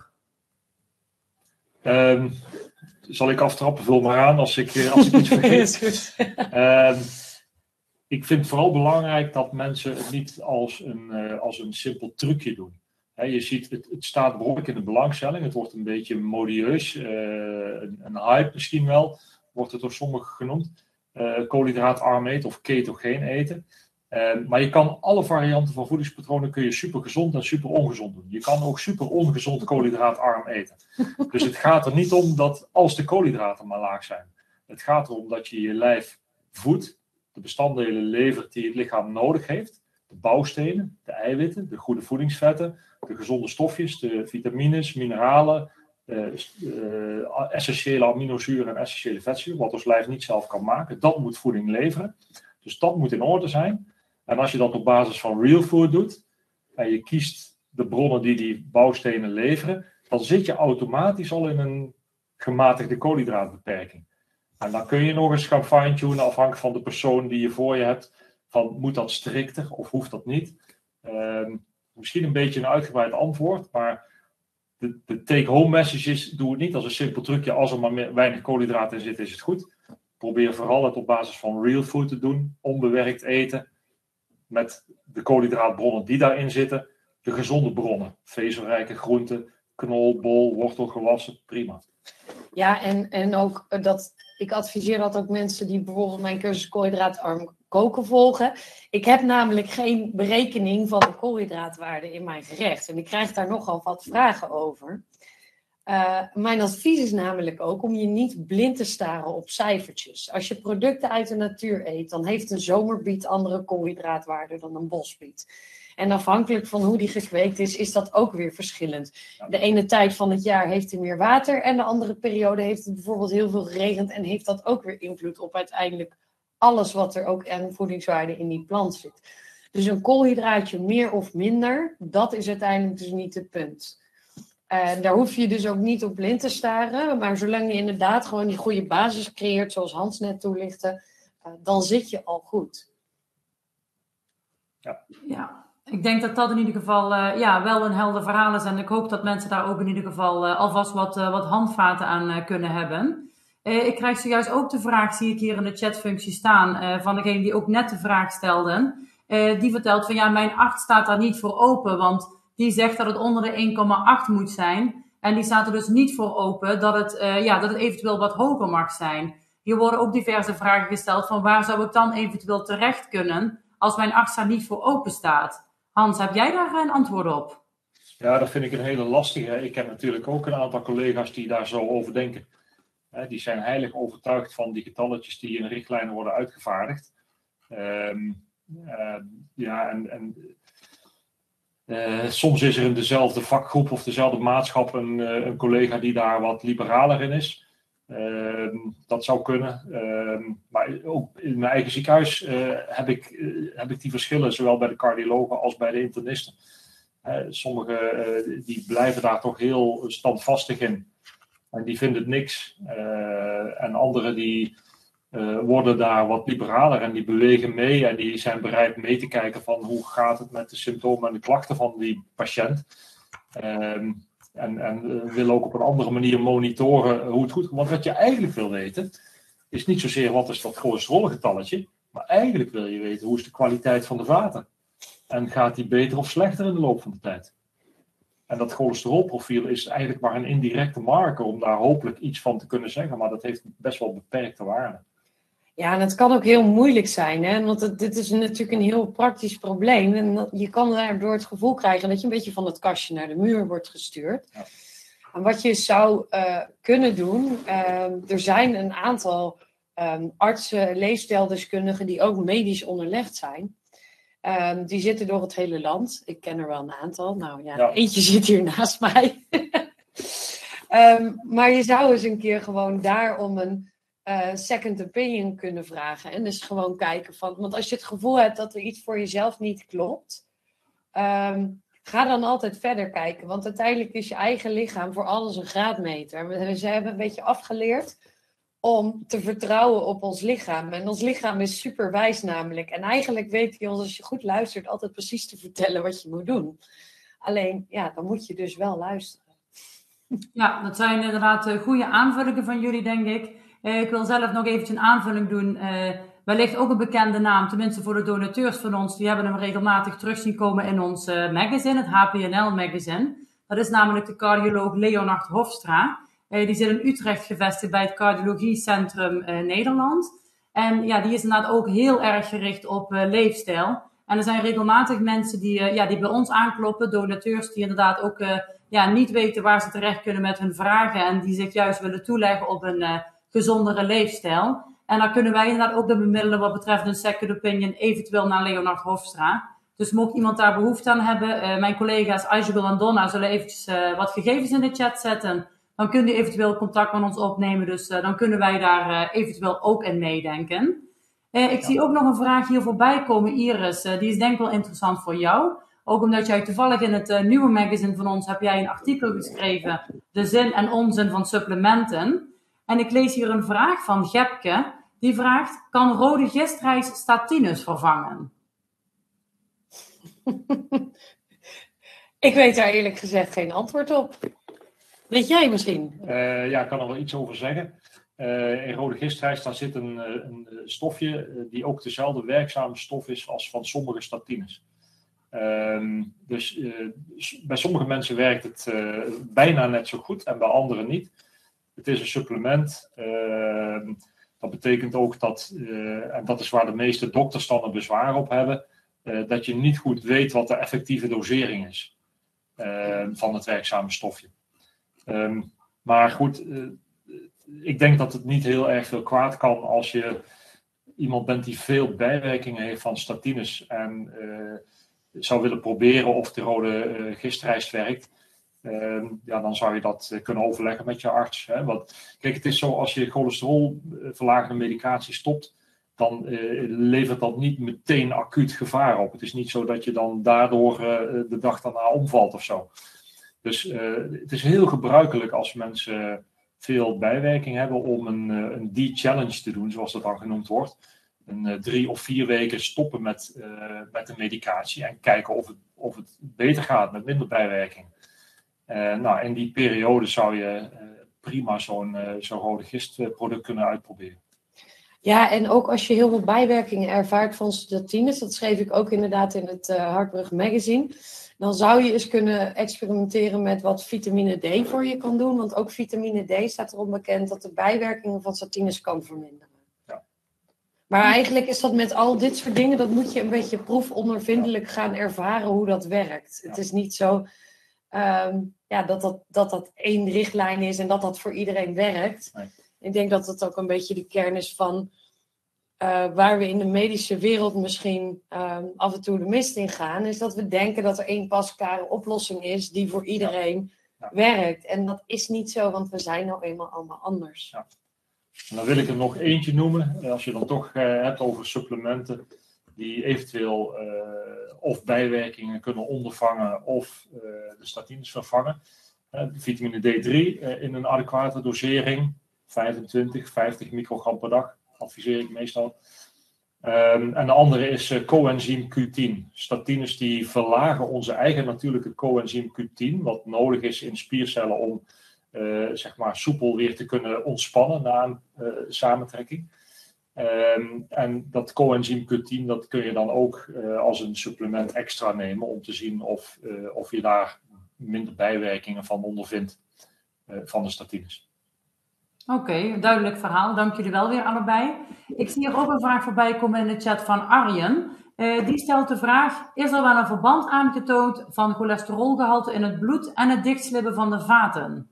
S2: Um, zal ik aftrappen? Vul maar aan als ik, als ik iets vergeet. um, ik vind het vooral belangrijk dat mensen het niet als een, uh, als een simpel trucje doen. He, je ziet, het, het staat behoorlijk in de belangstelling. Het wordt een beetje modieus. Uh, een, een hype misschien wel, wordt het door sommigen genoemd. Uh, koolhydraatarm eten of ketogeen eten. Uh, maar je kan alle varianten van voedingspatronen kun je super gezond en super ongezond doen. Je kan ook super ongezond koolhydraatarm eten. Dus het gaat er niet om dat als de koolhydraten maar laag zijn. Het gaat erom dat je je lijf voedt, de bestanddelen levert die het lichaam nodig heeft. De bouwstenen, de eiwitten, de goede voedingsvetten, de gezonde stofjes, de vitamines, mineralen, uh, uh, essentiële aminozuren en essentiële vetzuren, wat ons lijf niet zelf kan maken. Dat moet voeding leveren. Dus dat moet in orde zijn. En als je dat op basis van real food doet, en je kiest de bronnen die die bouwstenen leveren, dan zit je automatisch al in een gematigde koolhydraatbeperking. En dan kun je nog eens gaan fine-tunen afhankelijk van de persoon die je voor je hebt. Van moet dat strikter of hoeft dat niet? Uh, misschien een beetje een uitgebreid antwoord, maar de, de take-home message is, doe het niet als een simpel trucje. Als er maar meer, weinig koolhydraten in zit, is het goed. Probeer vooral het op basis van real food te doen. Onbewerkt eten. Met de koolhydraatbronnen die daarin zitten. De gezonde bronnen. Vezelrijke groenten, knol, bol, wortelgewassen. Prima.
S3: Ja, en, en ook dat... Ik adviseer dat ook mensen die bijvoorbeeld mijn cursus koolhydraatarm koken volgen. Ik heb namelijk geen berekening van de koolhydraatwaarde in mijn gerecht. En ik krijg daar nogal wat vragen over. Uh, mijn advies is namelijk ook om je niet blind te staren op cijfertjes. Als je producten uit de natuur eet, dan heeft een zomerbiet andere koolhydraatwaarde dan een bosbiet. En afhankelijk van hoe die gekweekt is, is dat ook weer verschillend. De ene tijd van het jaar heeft hij meer water en de andere periode heeft het bijvoorbeeld heel veel geregend en heeft dat ook weer invloed op uiteindelijk alles wat er ook aan voedingswaarde in die plant zit. Dus een koolhydraatje meer of minder, dat is uiteindelijk dus niet het punt. En daar hoef je dus ook niet op blind te staren, maar zolang je inderdaad gewoon die goede basis creëert, zoals Hans net toelichtte, dan zit je al goed.
S1: Ja. ja, ik denk dat dat in ieder geval uh, ja, wel een helder verhaal is. En ik hoop dat mensen daar ook in ieder geval uh, alvast wat, uh, wat handvaten aan uh, kunnen hebben. Uh, ik krijg zojuist ook de vraag, zie ik hier in de chatfunctie staan, uh, van degene die ook net de vraag stelden. Uh, die vertelt van ja, mijn acht staat daar niet voor open, want die zegt dat het onder de één komma acht moet zijn. En die staat er dus niet voor open dat het, uh, ja, dat het eventueel wat hoger mag zijn. Hier worden ook diverse vragen gesteld van waar zou ik dan eventueel terecht kunnen als mijn acht daar niet voor open staat. Hans, heb jij daar een antwoord op?
S2: Ja, dat vind ik een hele lastige. Ik heb natuurlijk ook een aantal collega's die daar zo over denken. Die zijn heilig overtuigd van die getalletjes die in de richtlijnen worden uitgevaardigd. Um, uh, ja, en, en uh, soms is er in dezelfde vakgroep of dezelfde maatschap een, uh, een collega die daar wat liberaler in is. Uh, dat zou kunnen. Uh, maar ook in mijn eigen ziekenhuis uh, heb, ik, uh, heb ik die verschillen, zowel bij de cardiologen als bij de internisten. Uh, Sommigen uh, die blijven daar toch heel standvastig in. En die vinden het niks. Uh, en anderen die uh, worden daar wat liberaler en die bewegen mee. En die zijn bereid mee te kijken van hoe gaat het met de symptomen en de klachten van die patiënt. Uh, En, en uh, willen ook op een andere manier monitoren hoe het goed gaat. Want wat je eigenlijk wil weten, is niet zozeer wat is dat cholesterolgetalletje, maar eigenlijk wil je weten hoe is de kwaliteit van de vaten. En gaat die beter of slechter in de loop van de tijd. En dat cholesterolprofiel is eigenlijk maar een indirecte marker om daar hopelijk iets van te kunnen zeggen, maar dat heeft best wel beperkte waarde.
S3: Ja, en het kan ook heel moeilijk zijn, hè? Want het, dit is natuurlijk een heel praktisch probleem. En je kan daardoor het gevoel krijgen dat je een beetje van het kastje naar de muur wordt gestuurd. Ja. En wat je zou uh, kunnen doen, uh, er zijn een aantal um, artsen, leefstijldeskundigen die ook medisch onderlegd zijn. Um, die zitten door het hele land. Ik ken er wel een aantal. Nou ja, ja. Eentje zit hier naast mij. um, maar je zou eens een keer gewoon daar om een Uh, second opinion kunnen vragen. En dus gewoon kijken van... Want als je het gevoel hebt dat er iets voor jezelf niet klopt... Um, ga dan altijd verder kijken. Want uiteindelijk is je eigen lichaam voor alles een graadmeter. We, ze hebben een beetje afgeleerd om te vertrouwen op ons lichaam. En ons lichaam is super wijs namelijk. En eigenlijk weet hij ons, als je goed luistert, altijd precies te vertellen wat je moet doen. Alleen, ja, dan moet je dus wel luisteren.
S1: Ja, dat zijn inderdaad goede aanvullingen van jullie, denk ik. Uh, ik wil zelf nog eventjes een aanvulling doen. Uh, wellicht ook een bekende naam, tenminste voor de donateurs van ons. Die hebben hem regelmatig terug zien komen in ons uh, magazine, het H P N L magazine. Dat is namelijk de cardioloog Leonard Hofstra. Uh, die zit in Utrecht gevestigd bij het Cardiologiecentrum uh, Nederland. En ja, die is inderdaad ook heel erg gericht op uh, leefstijl. En er zijn regelmatig mensen die, uh, ja, die bij ons aankloppen, donateurs die inderdaad ook uh, ja, niet weten waar ze terecht kunnen met hun vragen. En die zich juist willen toeleggen op een... Uh, gezondere leefstijl. En dan kunnen wij inderdaad ook de bemiddelen wat betreft een second opinion eventueel naar Leonard Hofstra. Dus mocht iemand daar behoefte aan hebben, uh, mijn collega's Aijegul en Donna zullen eventjes uh, wat gegevens in de chat zetten. Dan kun je eventueel contact met ons opnemen. Dus uh, dan kunnen wij daar uh, eventueel ook in meedenken. Uh, ik ja. zie ook nog een vraag hier voorbij komen, Iris. Uh, die is denk ik wel interessant voor jou. Ook omdat jij toevallig in het uh, nieuwe magazine van ons heb jij een artikel geschreven. De zin en onzin van supplementen. En ik lees hier een vraag van Gepke. Die vraagt, kan rode gistrijs statines vervangen?
S3: Ik weet daar eerlijk gezegd geen antwoord op. Weet jij misschien?
S2: Uh, ja, ik kan er wel iets over zeggen. Uh, in rode gistrijs daar zit een, een stofje uh, die ook dezelfde werkzame stof is als van sommige statines. Uh, dus uh, bij sommige mensen werkt het uh, bijna net zo goed en bij anderen niet. Het is een supplement. Uh, dat betekent ook dat, uh, en dat is waar de meeste dokters dan een bezwaar op hebben, uh, dat je niet goed weet wat de effectieve dosering is uh, van het werkzame stofje. Um, maar goed, uh, ik denk dat het niet heel erg veel kwaad kan als je iemand bent die veel bijwerkingen heeft van statines en uh, zou willen proberen of de rode uh, gistrijst werkt, uh, ja, dan zou je dat uh, kunnen overleggen met je arts. Hè? Want kijk, het is zo, als je cholesterolverlagende medicatie stopt, dan uh, levert dat niet meteen acuut gevaar op. Het is niet zo dat je dan daardoor uh, de dag daarna omvalt of zo. Dus uh, het is heel gebruikelijk als mensen veel bijwerking hebben om een, uh, een de-challenge te doen, zoals dat dan genoemd wordt. Een uh, drie of vier weken stoppen met, uh, met de medicatie en kijken of het, of het beter gaat met minder bijwerking. Uh, nou, in die periode zou je uh, prima zo'n uh, zo'n rode gistproduct kunnen uitproberen.
S3: Ja, en ook als je heel veel bijwerkingen ervaart van statines, dat schreef ik ook inderdaad in het uh, Hartbrug Magazine, dan zou je eens kunnen experimenteren met wat vitamine D voor je kan doen. Want ook vitamine D staat erom bekend dat de bijwerkingen van statines kan verminderen. Ja. Maar eigenlijk is dat met al dit soort dingen, dat moet je een beetje proefondervindelijk gaan ervaren hoe dat werkt. Ja. Het is niet zo um, ja, dat, dat, dat dat één richtlijn is en dat dat voor iedereen werkt. Nee. Ik denk dat dat ook een beetje de kern is van uh, waar we in de medische wereld misschien um, af en toe de mist in gaan, is dat we denken dat er één pasklare oplossing is die voor iedereen ja. Ja. werkt. En dat is niet zo, want we zijn nou eenmaal allemaal anders. Ja.
S2: En dan wil ik er nog eentje noemen, als je dan toch uh, hebt over supplementen die eventueel uh, of bijwerkingen kunnen ondervangen of uh, de statines vervangen. Uh, vitamine D drie uh, in een adequate dosering. vijfentwintig, vijftig microgram per dag, adviseer ik meestal. Um, en de andere is uh, coenzym Q tien. Statines die verlagen onze eigen natuurlijke coenzym Q tien, wat nodig is in spiercellen om uh, zeg maar soepel weer te kunnen ontspannen na een uh, samentrekking. Um, en dat coenzym Q tien, dat kun je dan ook uh, als een supplement extra nemen om te zien of, uh, of je daar minder bijwerkingen van ondervindt uh, van de statines.
S1: Oké, okay, duidelijk verhaal. Dank jullie wel weer allebei. Ik zie hier ook een vraag voorbij komen in de chat van Arjen. Uh, die stelt de vraag, is er wel een verband aangetoond van cholesterolgehalte in het bloed en het dichtslippen van de vaten?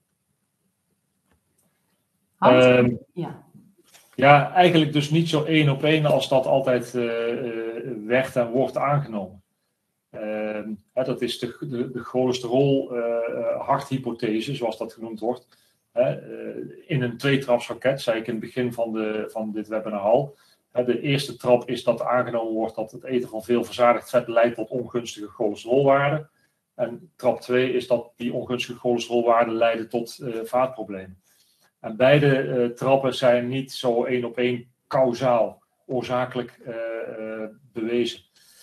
S1: Hans? Um,
S2: ja. ja, eigenlijk dus niet zo één op één als dat altijd uh, uh, werd en wordt aangenomen. Uh, hè, dat is de, de, de cholesterol-harthypothese, uh, zoals dat genoemd wordt. Uh, in een tweetrapsraket, zei ik in het begin van, de, van dit webinar al. Uh, de eerste trap is dat aangenomen wordt dat het eten van veel verzadigd vet leidt tot ongunstige cholesterolwaarden. En trap twee is dat die ongunstige cholesterolwaarden leiden tot uh, vaatproblemen. En beide uh, trappen zijn niet zo één op één kausaal, oorzakelijk uh, uh, bewezen.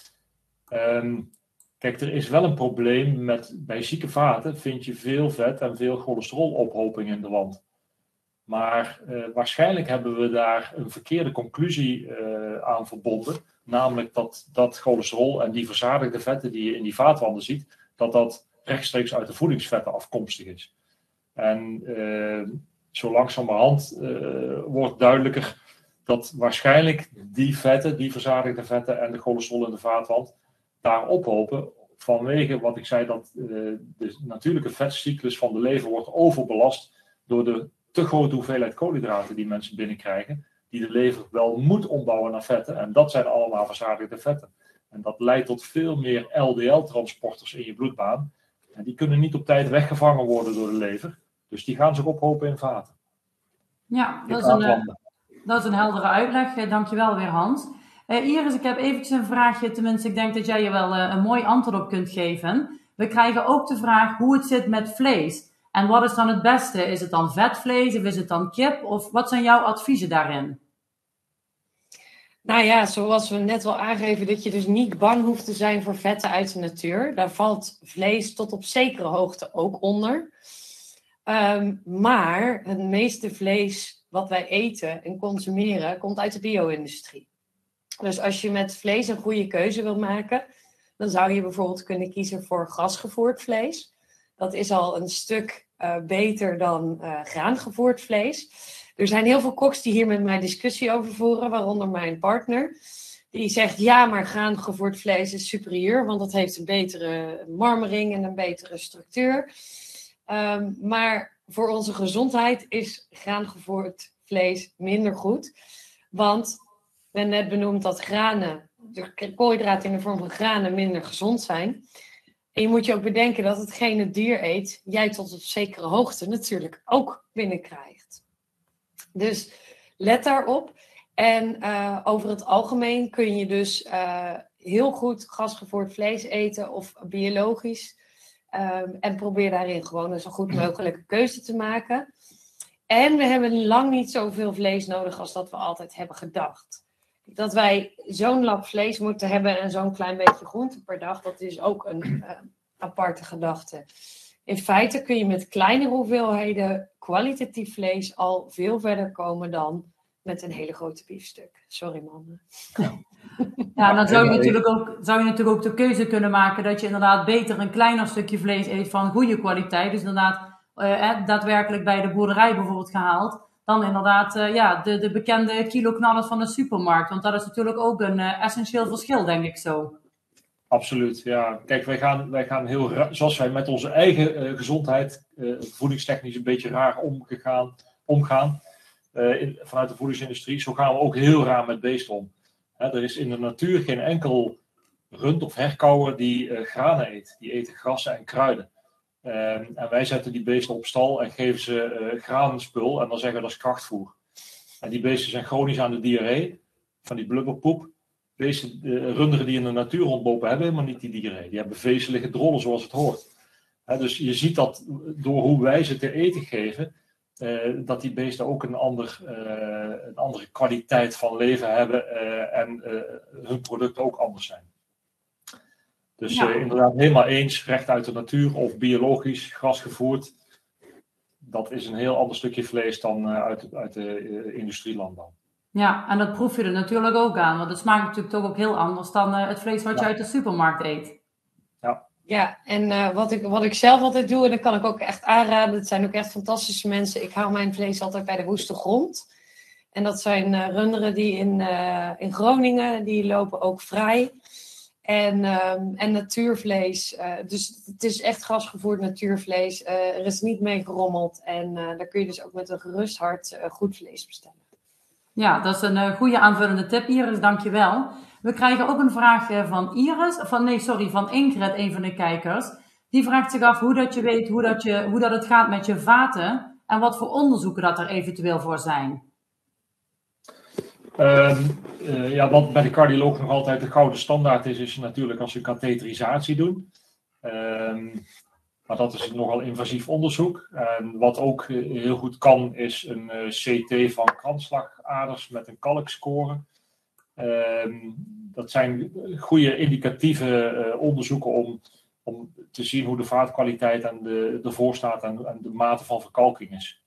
S2: Um, Kijk, er is wel een probleem met, bij zieke vaten vind je veel vet en veel cholesterolophoping in de wand. Maar uh, waarschijnlijk hebben we daar een verkeerde conclusie uh, aan verbonden. Namelijk dat dat cholesterol en die verzadigde vetten die je in die vaatwanden ziet, dat dat rechtstreeks uit de voedingsvetten afkomstig is. En uh, zo langzamerhand uh, wordt duidelijker dat waarschijnlijk die vetten, die verzadigde vetten en de cholesterol in de vaatwand, daar ophopen vanwege wat ik zei, dat uh, de natuurlijke vetcyclus van de lever wordt overbelast door de te grote hoeveelheid koolhydraten die mensen binnenkrijgen, die de lever wel moet ombouwen naar vetten. En dat zijn allemaal verzadigde vetten. En dat leidt tot veel meer L D L-transporters in je bloedbaan. En die kunnen niet op tijd weggevangen worden door de lever. Dus die gaan zich ophopen in vaten.
S1: Ja, dat is, een, dat is een heldere uitleg. Dankjewel weer, Hans. Uh, Iris, ik heb eventjes een vraagje, tenminste ik denk dat jij je wel uh, een mooi antwoord op kunt geven. We krijgen ook de vraag hoe het zit met vlees. En wat is dan het beste? Is het dan vetvlees of is het dan kip? Of wat zijn jouw adviezen daarin?
S3: Nou ja, zoals we net al aangeven, dat je dus niet bang hoeft te zijn voor vetten uit de natuur. Daar valt vlees tot op zekere hoogte ook onder. Um, maar het meeste vlees wat wij eten en consumeren komt uit de bio-industrie. Dus als je met vlees een goede keuze wil maken, dan zou je bijvoorbeeld kunnen kiezen voor grasgevoerd vlees. Dat is al een stuk uh, beter dan uh, graangevoerd vlees. Er zijn heel veel koks die hier met mij discussie over voeren, waaronder mijn partner. Die zegt, ja, maar graangevoerd vlees is superieur, want dat heeft een betere marmering en een betere structuur. Um, maar voor onze gezondheid is graangevoerd vlees minder goed. Want we hebben net benoemd dat granen de koolhydraten in de vorm van granen minder gezond zijn. En je moet je ook bedenken dat hetgene het dier eet, jij tot op zekere hoogte natuurlijk ook binnenkrijgt. Dus let daarop. En uh, over het algemeen kun je dus uh, heel goed gasgevoerd vlees eten of biologisch. Um, en probeer daarin gewoon een zo goed mogelijke keuze te maken. En we hebben lang niet zoveel vlees nodig als dat we altijd hebben gedacht. Dat wij zo'n lap vlees moeten hebben en zo'n klein beetje groente per dag, dat is ook een uh, aparte gedachte. In feite kun je met kleinere hoeveelheden kwalitatief vlees al veel verder komen dan met een hele grote biefstuk. Sorry man.
S1: Ja, dan zou je, natuurlijk ook, zou je natuurlijk ook de keuze kunnen maken dat je inderdaad beter een kleiner stukje vlees eet van goede kwaliteit. Dus inderdaad uh, daadwerkelijk bij de boerderij bijvoorbeeld gehaald. Dan inderdaad uh, ja, de, de bekende kiloknallers van de supermarkt. Want dat is natuurlijk ook een uh, essentieel verschil, denk ik zo.
S2: Absoluut, ja. Kijk, wij gaan, wij gaan heel, ra- zoals wij met onze eigen uh, gezondheid, uh, voedingstechnisch een beetje raar omgegaan, omgaan, uh, in, vanuit de voedingsindustrie, zo gaan we ook heel raar met beesten om. Hè, er is in de natuur geen enkel rund of herkauwer die uh, granen eet. Die eten grassen en kruiden. Uh, en wij zetten die beesten op stal en geven ze uh, granenspul en dan zeggen we dat is krachtvoer. En die beesten zijn chronisch aan de diarree, van die blubberpoep. Beesten, uh, runderen die in de natuur rondlopen hebben helemaal niet die diarree. Die hebben vezelige drollen zoals het hoort. He, dus je ziet dat door hoe wij ze te eten geven, uh, dat die beesten ook een, ander, uh, een andere kwaliteit van leven hebben uh, en uh, hun producten ook anders zijn. Dus ja. uh, inderdaad helemaal eens, recht uit de natuur of biologisch, grasgevoerd. Dat is een heel ander stukje vlees dan uh, uit, uit de uh, industrielandbouw.
S1: Ja, en dat proef je er natuurlijk ook aan, want het smaakt natuurlijk toch ook heel anders dan uh, het vlees wat ja. je uit de supermarkt eet.
S2: Ja,
S3: ja en uh, wat, ik, wat ik zelf altijd doe, en dat kan ik ook echt aanraden, het zijn ook echt fantastische mensen. Ik hou mijn vlees altijd bij de woeste grond. En dat zijn uh, runderen die in, uh, in Groningen, die lopen ook vrij. En, um, en natuurvlees, uh, dus het is echt gasgevoerd natuurvlees. Uh, er is niet mee gerommeld en uh, daar kun je dus ook met een gerust hart uh, goed vlees bestellen.
S1: Ja, dat is een uh, goede aanvullende tip, Iris, dankjewel. We krijgen ook een vraag uh, van Iris, van nee, sorry, van Ingrid, een van de kijkers. Die vraagt zich af hoe dat je weet hoe dat, je, hoe dat het gaat met je vaten en wat voor onderzoeken dat er eventueel voor zijn.
S2: Um, uh, ja, wat bij de cardioloog nog altijd de gouden standaard is, is natuurlijk als ze katheterisatie doen. Um, maar dat is nogal invasief onderzoek. En wat ook uh, heel goed kan, is een uh, C T van kransslagaders met een kalkscore. Um, dat zijn goede indicatieve uh, onderzoeken om, om te zien hoe de vaatkwaliteit en de, ervoor staat en, en de mate van verkalking is.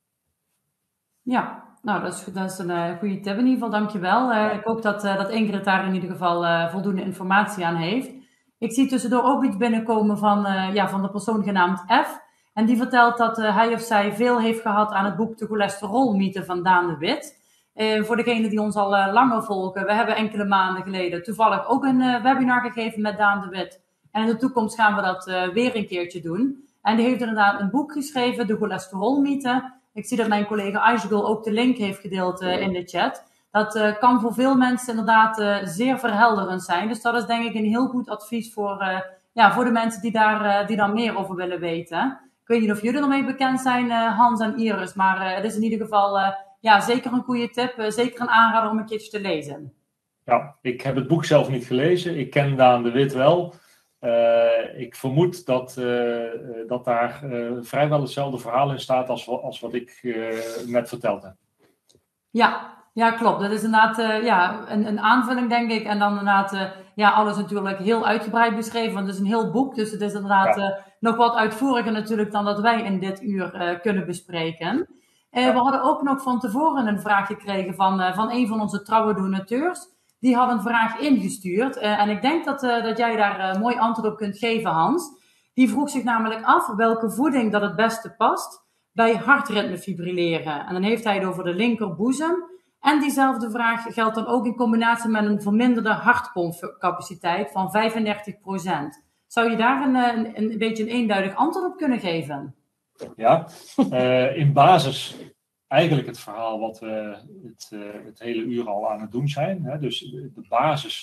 S1: Ja, nou dat is, dat is een uh, goede tip in ieder geval, dankjewel. Uh, ja. Ik hoop dat, uh, dat Ingrid daar in ieder geval uh, voldoende informatie aan heeft. Ik zie tussendoor ook iets binnenkomen van, uh, ja, van de persoon genaamd F. En die vertelt dat uh, hij of zij veel heeft gehad aan het boek De cholesterolmythe van Daan de Wit. Uh, voor degenen die ons al uh, langer volgen, we hebben enkele maanden geleden toevallig ook een uh, webinar gegeven met Daan de Wit. En in de toekomst gaan we dat uh, weer een keertje doen. En die heeft inderdaad een boek geschreven, De cholesterolmythe. Ik zie dat mijn collega Aishgul ook de link heeft gedeeld uh, in de chat. Dat uh, kan voor veel mensen inderdaad uh, zeer verhelderend zijn. Dus dat is denk ik een heel goed advies voor, uh, ja, voor de mensen die daar, uh, die daar meer over willen weten. Ik weet niet of jullie ermee bekend zijn, uh, Hans en Iris. Maar uh, het is in ieder geval uh, ja, zeker een goede tip. Uh, zeker een aanrader om een keertje te lezen.
S2: Ja, ik heb het boek zelf niet gelezen. Ik ken Daan de Wit wel. Uh, ik vermoed dat, uh, dat daar uh, vrijwel hetzelfde verhaal in staat als, als wat ik uh, net verteld heb.
S1: Ja, ja, klopt. Dat is inderdaad uh, ja, een, een aanvulling, denk ik. En dan inderdaad, uh, ja, alles natuurlijk heel uitgebreid beschreven. Want het is een heel boek, dus het is inderdaad ja. uh, nog wat uitvoeriger natuurlijk dan dat wij in dit uur uh, kunnen bespreken. Uh, ja. We hadden ook nog van tevoren een vraag gekregen van, uh, van een van onze trouwe donateurs. Die had een vraag ingestuurd uh, en ik denk dat, uh, dat jij daar uh, mooi antwoord op kunt geven, Hans. Die vroeg zich namelijk af welke voeding dat het beste past bij hartritme fibrilleren. En dan heeft hij het over de linkerboezem. En diezelfde vraag geldt dan ook in combinatie met een verminderde hartpompcapaciteit van vijfendertig procent. Zou je daar een, een, een beetje een eenduidig antwoord op kunnen geven?
S2: Ja, uh, in basis... Eigenlijk het verhaal wat we het, uh, het hele uur al aan het doen zijn. Hè? Dus de basis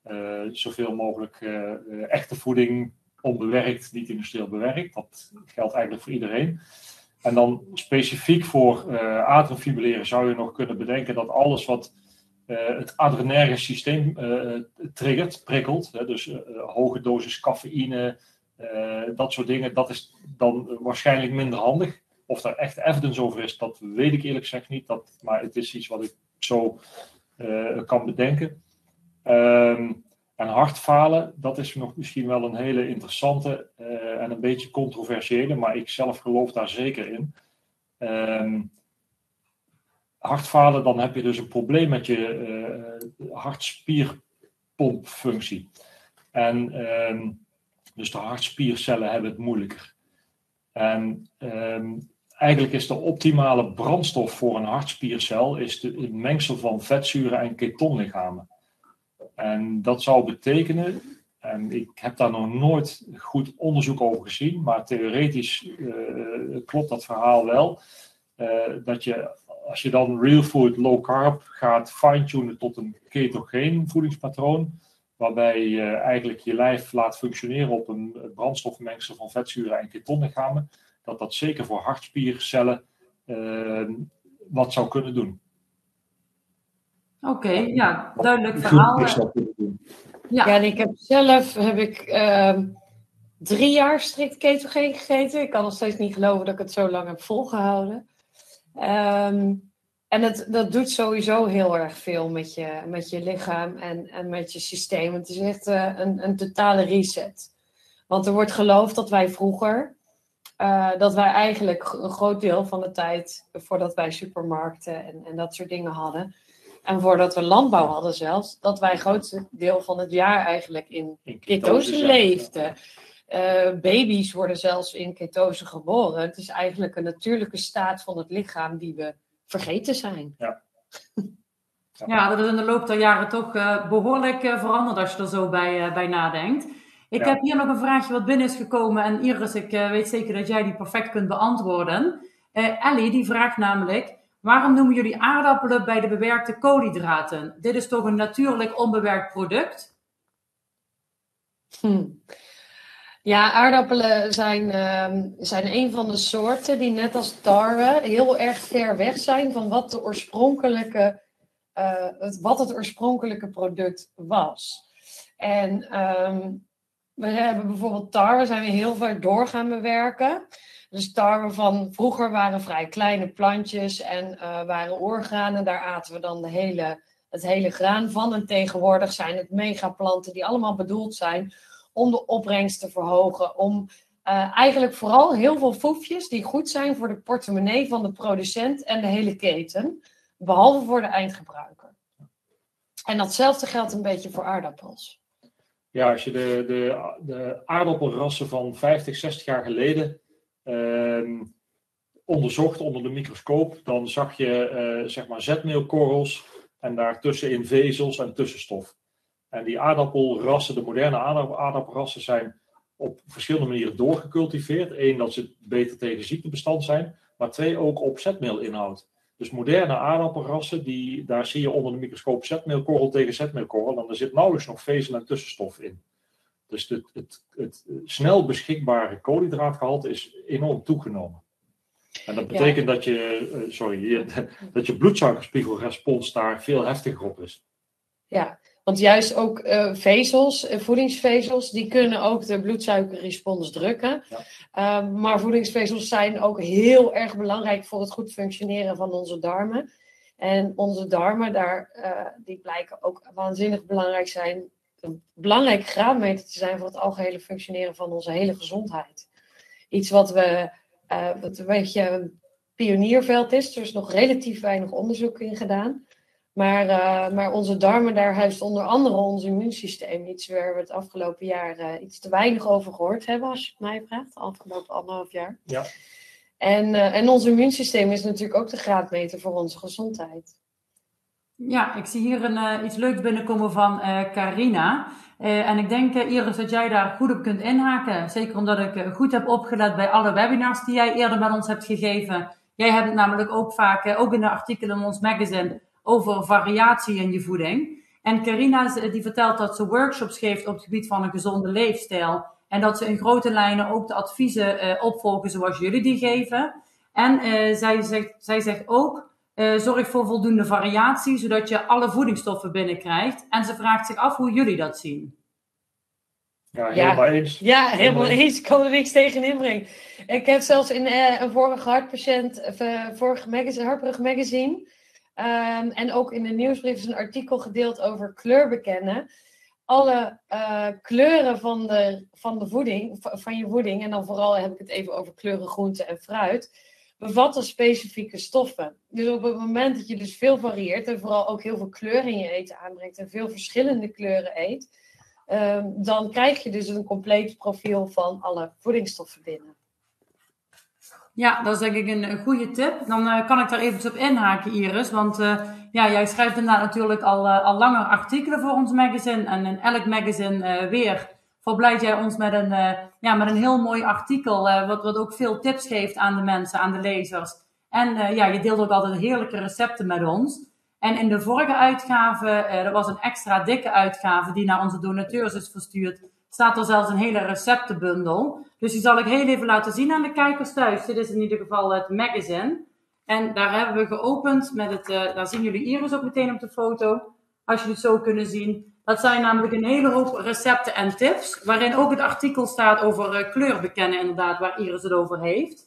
S2: uh, zoveel mogelijk uh, echte voeding, onbewerkt, niet industrieel bewerkt. Dat geldt eigenlijk voor iedereen. En dan specifiek voor uh, atriumfibrilleren zou je nog kunnen bedenken dat alles wat uh, het adrenerge systeem uh, triggert, prikkelt, hè, dus uh, hoge dosis cafeïne, uh, dat soort dingen, dat is dan waarschijnlijk minder handig. Of daar echt evidence over is, dat weet ik eerlijk gezegd niet. Dat, maar het is iets wat ik zo uh, kan bedenken. Um, en hartfalen, dat is nog misschien wel een hele interessante uh, en een beetje controversiële, maar ik zelf geloof daar zeker in. Um, hartfalen, dan heb je dus een probleem met je uh, hartspierpompfunctie. En um, dus de hartspiercellen hebben het moeilijker. En um, eigenlijk is de optimale brandstof voor een hartspiercel is de, het mengsel van vetzuren en ketonlichamen. En dat zou betekenen, en ik heb daar nog nooit goed onderzoek over gezien, maar theoretisch uh, klopt dat verhaal wel, uh, dat je als je dan real food low carb gaat fine-tunen tot een ketogeen voedingspatroon, waarbij je eigenlijk je lijf laat functioneren op een brandstofmengsel van vetzuren en ketonlichamen, dat dat zeker voor hartspiercellen uh, wat zou kunnen doen.
S1: Oké, okay, ja, duidelijk verhaal.
S3: Ja. ja, en ik heb zelf heb ik uh, drie jaar strikt ketogeen gegeten. Ik kan nog steeds niet geloven dat ik het zo lang heb volgehouden. Um, en het, dat doet sowieso heel erg veel met je, met je lichaam en, en met je systeem. Het is echt uh, een, een totale reset. Want er wordt geloofd dat wij vroeger, uh, dat wij eigenlijk een groot deel van de tijd, voordat wij supermarkten en, en dat soort dingen hadden, en voordat we landbouw hadden zelfs, dat wij het grootste deel van het jaar eigenlijk in, in ketose leefden. Uh, baby's worden zelfs in ketose geboren. Het is eigenlijk een natuurlijke staat van het lichaam die we vergeten zijn.
S2: Ja,
S1: ja. ja dat is in de loop der jaren toch uh, behoorlijk uh, veranderd als je er zo bij, uh, bij nadenkt. Ik ja. heb hier nog een vraagje wat binnen is gekomen. En Iris, ik uh, weet zeker dat jij die perfect kunt beantwoorden. Uh, Ellie, die vraagt namelijk: waarom noemen jullie aardappelen bij de bewerkte koolhydraten? Dit is toch een natuurlijk onbewerkt product?
S3: Hm. Ja, aardappelen zijn, uh, zijn een van de soorten die net als tarwe heel erg ver weg zijn van wat, de oorspronkelijke, uh, het, wat het oorspronkelijke product was. En um, we hebben bijvoorbeeld tarwe, zijn we heel ver door gaan bewerken. Dus tarwe van vroeger waren vrij kleine plantjes en uh, waren organen. Daar aten we dan de hele, het hele graan van. En tegenwoordig zijn het megaplanten die allemaal bedoeld zijn om de opbrengst te verhogen. Om uh, eigenlijk vooral heel veel foefjes die goed zijn voor de portemonnee van de producent en de hele keten. Behalve voor de eindgebruiker. En datzelfde geldt een beetje voor aardappels.
S2: Ja, als je de, de, de aardappelrassen van vijftig, zestig jaar geleden Uh, onderzocht onder de microscoop, dan zag je uh, zeg maar zetmeelkorrels en daartussenin vezels en tussenstof. En die aardappelrassen, de moderne aardappelrassen, zijn op verschillende manieren doorgecultiveerd. Eén, dat ze beter tegen ziektebestand zijn, maar twee, ook op zetmeelinhoud. Dus moderne aardappelrassen, die, daar zie je onder de microscoop zetmeelkorrel tegen zetmeelkorrel en er zit nauwelijks nog vezel en tussenstof in. Dus het, het, het snel beschikbare koolhydraatgehalte is enorm toegenomen. En dat betekent ja. dat je, sorry, dat je bloedsuikerspiegelrespons daar veel heftiger op is.
S3: Ja, want juist ook uh, vezels, uh, voedingsvezels, die kunnen ook de bloedsuikerrespons drukken. Ja. Uh, maar voedingsvezels zijn ook heel erg belangrijk voor het goed functioneren van onze darmen. En onze darmen, daar, uh, die blijken ook waanzinnig belangrijk zijn. Een belangrijke graadmeter te zijn voor het algehele functioneren van onze hele gezondheid. Iets wat we, uh, wat een beetje een pionierveld is. Er is nog relatief weinig onderzoek in gedaan. Maar, uh, maar onze darmen, daar huist onder andere ons immuunsysteem. Iets waar we het afgelopen jaar uh, iets te weinig over gehoord hebben, als je het mij vraagt. De afgelopen anderhalf jaar.
S2: Ja.
S3: En, uh, en ons immuunsysteem is natuurlijk ook de graadmeter voor onze gezondheid.
S1: Ja, ik zie hier een, uh, iets leuks binnenkomen van uh, Carina. Uh, en ik denk, uh, Iris, dat jij daar goed op kunt inhaken. Zeker omdat ik uh, goed heb opgelet bij alle webinars die jij eerder met ons hebt gegeven. Jij hebt het namelijk ook vaak, uh, ook in de artikelen in ons magazine, over variatie in je voeding. En Carina die vertelt dat ze workshops geeft op het gebied van een gezonde leefstijl. En dat ze in grote lijnen ook de adviezen uh, opvolgen zoals jullie die geven. En uh, zij, zegt, zij zegt ook, uh, zorg voor voldoende variatie, zodat je alle voedingsstoffen binnenkrijgt. En ze vraagt zich af hoe jullie dat zien.
S2: Ja, helemaal ja. eens.
S3: Ja, helemaal eens. Ik kan er niks tegen inbrengen. Ik heb zelfs in uh, een vorige hartpatiënt, uh, vorige magazine, Hartbrug magazine, um, en ook in de nieuwsbrief is een artikel gedeeld over kleur bekennen. Alle uh, kleuren van de, van de voeding, van je voeding, en dan vooral heb ik het even over kleuren groente en fruit, bevatten specifieke stoffen. Dus op het moment dat je dus veel varieert en vooral ook heel veel kleur in je eten aanbrengt en veel verschillende kleuren eet, um, dan krijg je dus een compleet profiel van alle voedingsstoffen binnen.
S1: Ja, dat is denk ik een, een goede tip. Dan uh, kan ik daar even op inhaken, Iris. Want uh, ja, jij schrijft inderdaad natuurlijk al, uh, al langer artikelen voor ons magazine. En in elk magazine uh, weer verblijd jij ons met een, uh, ja, met een heel mooi artikel. Uh, wat, wat ook veel tips geeft aan de mensen, aan de lezers. En uh, ja, je deelt ook altijd heerlijke recepten met ons. En in de vorige uitgave, uh, dat was een extra dikke uitgave die naar onze donateurs is verstuurd, staat er zelfs een hele receptenbundel. Dus die zal ik heel even laten zien aan de kijkers thuis. Dit is in ieder geval het magazine. En daar hebben we geopend met het, uh, daar zien jullie Iris ook meteen op de foto, als jullie het zo kunnen zien. Dat zijn namelijk een hele hoop recepten en tips, waarin ook het artikel staat over uh, kleur bekennen inderdaad, waar Iris het over heeft.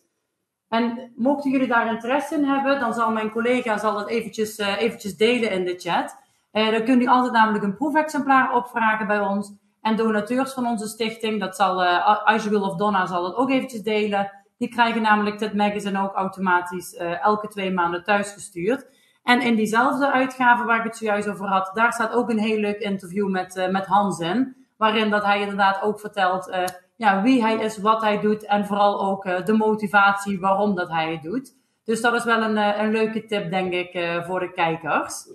S1: En mochten jullie daar interesse in hebben, dan zal mijn collega zal dat eventjes, uh, eventjes delen in de chat. Uh, dan kunt u altijd namelijk een proefexemplaar opvragen bij ons. En donateurs van onze stichting, dat zal uh, Aisjewil of Donna zal het ook eventjes delen. Die krijgen namelijk dit magazine ook automatisch uh, elke twee maanden thuisgestuurd. En in diezelfde uitgave waar ik het zojuist over had, daar staat ook een heel leuk interview met, uh, met Hans in. Waarin dat hij inderdaad ook vertelt uh, ja, wie hij is, wat hij doet en vooral ook uh, de motivatie waarom dat hij het doet. Dus dat is wel een, uh, een leuke tip, denk ik, uh, voor de kijkers.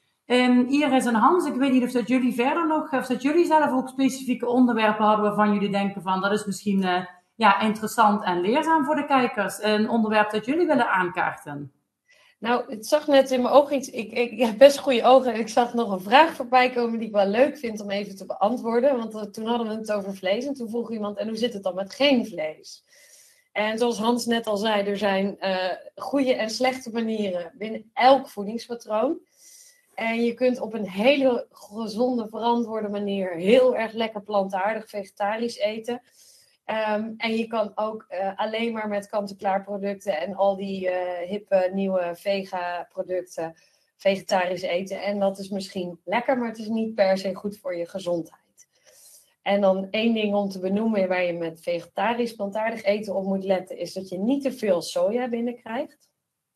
S1: Um, Iris en Hans, ik weet niet of dat jullie verder nog, of dat jullie zelf ook specifieke onderwerpen hadden waarvan jullie denken van dat is misschien uh, ja, interessant en leerzaam voor de kijkers. Een onderwerp dat jullie willen aankaarten.
S3: Nou, het zag net in mijn ogen iets, ik, ik, ik heb best goede ogen en ik zag nog een vraag voorbij komen die ik wel leuk vind om even te beantwoorden. Want uh, toen hadden we het over vlees en toen vroeg iemand, en hoe zit het dan met geen vlees? En zoals Hans net al zei, er zijn uh, goede en slechte manieren binnen elk voedingspatroon. En je kunt op een hele gezonde, verantwoorde manier heel erg lekker plantaardig, vegetarisch eten. Um, en je kan ook uh, alleen maar met kant-en-klaar producten en al die uh, hippe nieuwe vega-producten vegetarisch eten. En dat is misschien lekker, maar het is niet per se goed voor je gezondheid. En dan één ding om te benoemen waar je met vegetarisch, plantaardig eten op moet letten, is dat je niet te veel soja binnenkrijgt.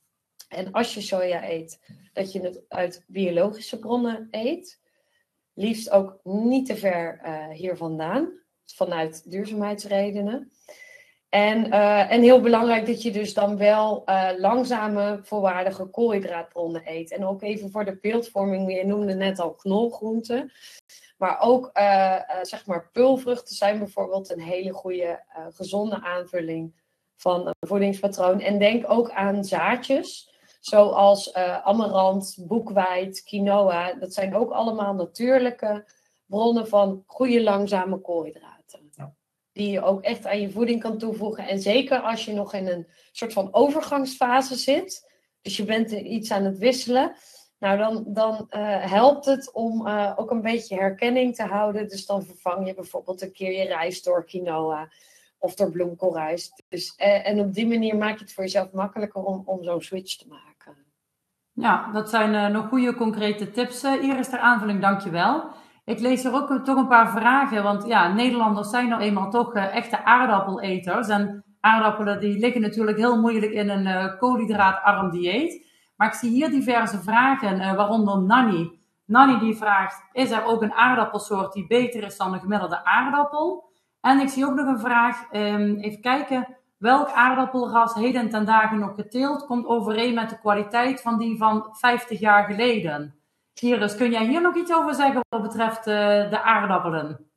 S3: En als je soja eet, dat je het uit biologische bronnen eet. Liefst ook niet te ver uh, hier vandaan. Vanuit duurzaamheidsredenen. En, uh, en heel belangrijk dat je dus dan wel uh, langzame, volwaardige koolhydraatbronnen eet. En ook even voor de beeldvorming, je noemde net al knolgroenten. Maar ook uh, uh, zeg maar peulvruchten zijn bijvoorbeeld een hele goede, uh, gezonde aanvulling van een voedingspatroon. En denk ook aan zaadjes. Zoals uh, amarant, boekweit, quinoa. Dat zijn ook allemaal natuurlijke bronnen van goede langzame koolhydraten. Ja. Die je ook echt aan je voeding kan toevoegen. En zeker als je nog in een soort van overgangsfase zit. Dus je bent iets aan het wisselen. Nou, dan, dan uh, helpt het om uh, ook een beetje herkenning te houden. Dus dan vervang je bijvoorbeeld een keer je rijst door quinoa. Of door bloemkoolrijst. Dus, uh, en op die manier maak je het voor jezelf makkelijker om, om zo'n switch te maken.
S1: Ja, dat zijn uh, nog goede concrete tips. Uh, Iris, ter aanvulling, dankjewel. Ik lees er ook toch een paar vragen, want ja, Nederlanders zijn nou eenmaal toch uh, echte aardappeleters. En aardappelen die liggen natuurlijk heel moeilijk in een uh, koolhydraatarm dieet. Maar ik zie hier diverse vragen, uh, waaronder Nanny. Nanny die vraagt, is er ook een aardappelsoort die beter is dan een gemiddelde aardappel? En ik zie ook nog een vraag, um, even kijken, welk aardappelras heden ten dagen nog geteeld komt overeen met de kwaliteit van die van vijftig jaar geleden? Iris, kun jij hier nog iets over zeggen wat betreft uh, de aardappelen?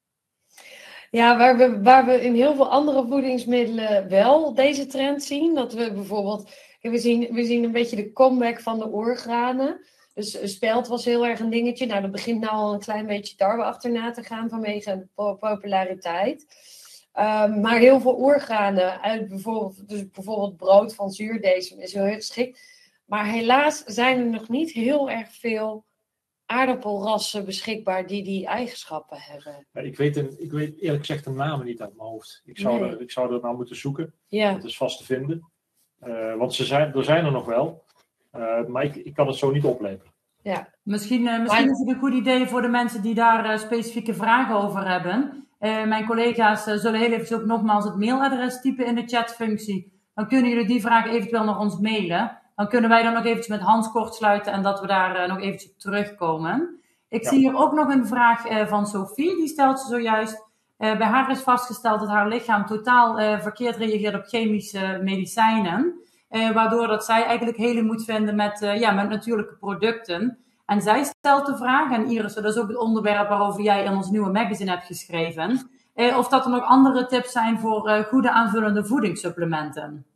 S3: Ja, waar we, waar we in heel veel andere voedingsmiddelen wel deze trend zien. Dat we bijvoorbeeld, we zien, we zien een beetje de comeback van de oorgranen. Dus spelt was heel erg een dingetje. Nou, dat begint nou al een klein beetje tarwe achterna te gaan vanwege de po- populariteit. Um, maar heel veel oergranen uit bijvoorbeeld, dus bijvoorbeeld brood van zuurdesem is heel erg geschikt. Maar helaas zijn er nog niet heel erg veel aardappelrassen beschikbaar die die eigenschappen hebben.
S2: Ja, ik, weet een, ik weet eerlijk gezegd de namen niet uit mijn hoofd. Ik zou,
S3: Nee.
S2: er, ik zou er nou moeten zoeken.
S3: Ja.
S2: Dat is vast te vinden. Uh, want ze zijn, er zijn er nog wel. Uh, maar ik, ik kan het zo niet opleveren.
S3: Ja.
S1: Misschien, uh, misschien is het een goed idee voor de mensen die daar uh, specifieke vragen over hebben. Uh, mijn collega's uh, zullen heel even ook nogmaals het mailadres typen in de chatfunctie. Dan kunnen jullie die vragen eventueel naar ons mailen. Dan kunnen wij dan nog eventjes met Hans kortsluiten en dat we daar uh, nog eventjes op terugkomen. Ik ja. zie hier ook nog een vraag uh, van Sophie, die stelt ze zojuist. Uh, bij haar is vastgesteld dat haar lichaam totaal uh, verkeerd reageert op chemische medicijnen. Uh, waardoor dat zij eigenlijk heling moet vinden met, uh, ja, met natuurlijke producten. En zij stelt de vraag, en Iris, dat is ook het onderwerp waarover jij in ons nieuwe magazine hebt geschreven. Uh, of dat er nog andere tips zijn voor uh, goede aanvullende voedingssupplementen.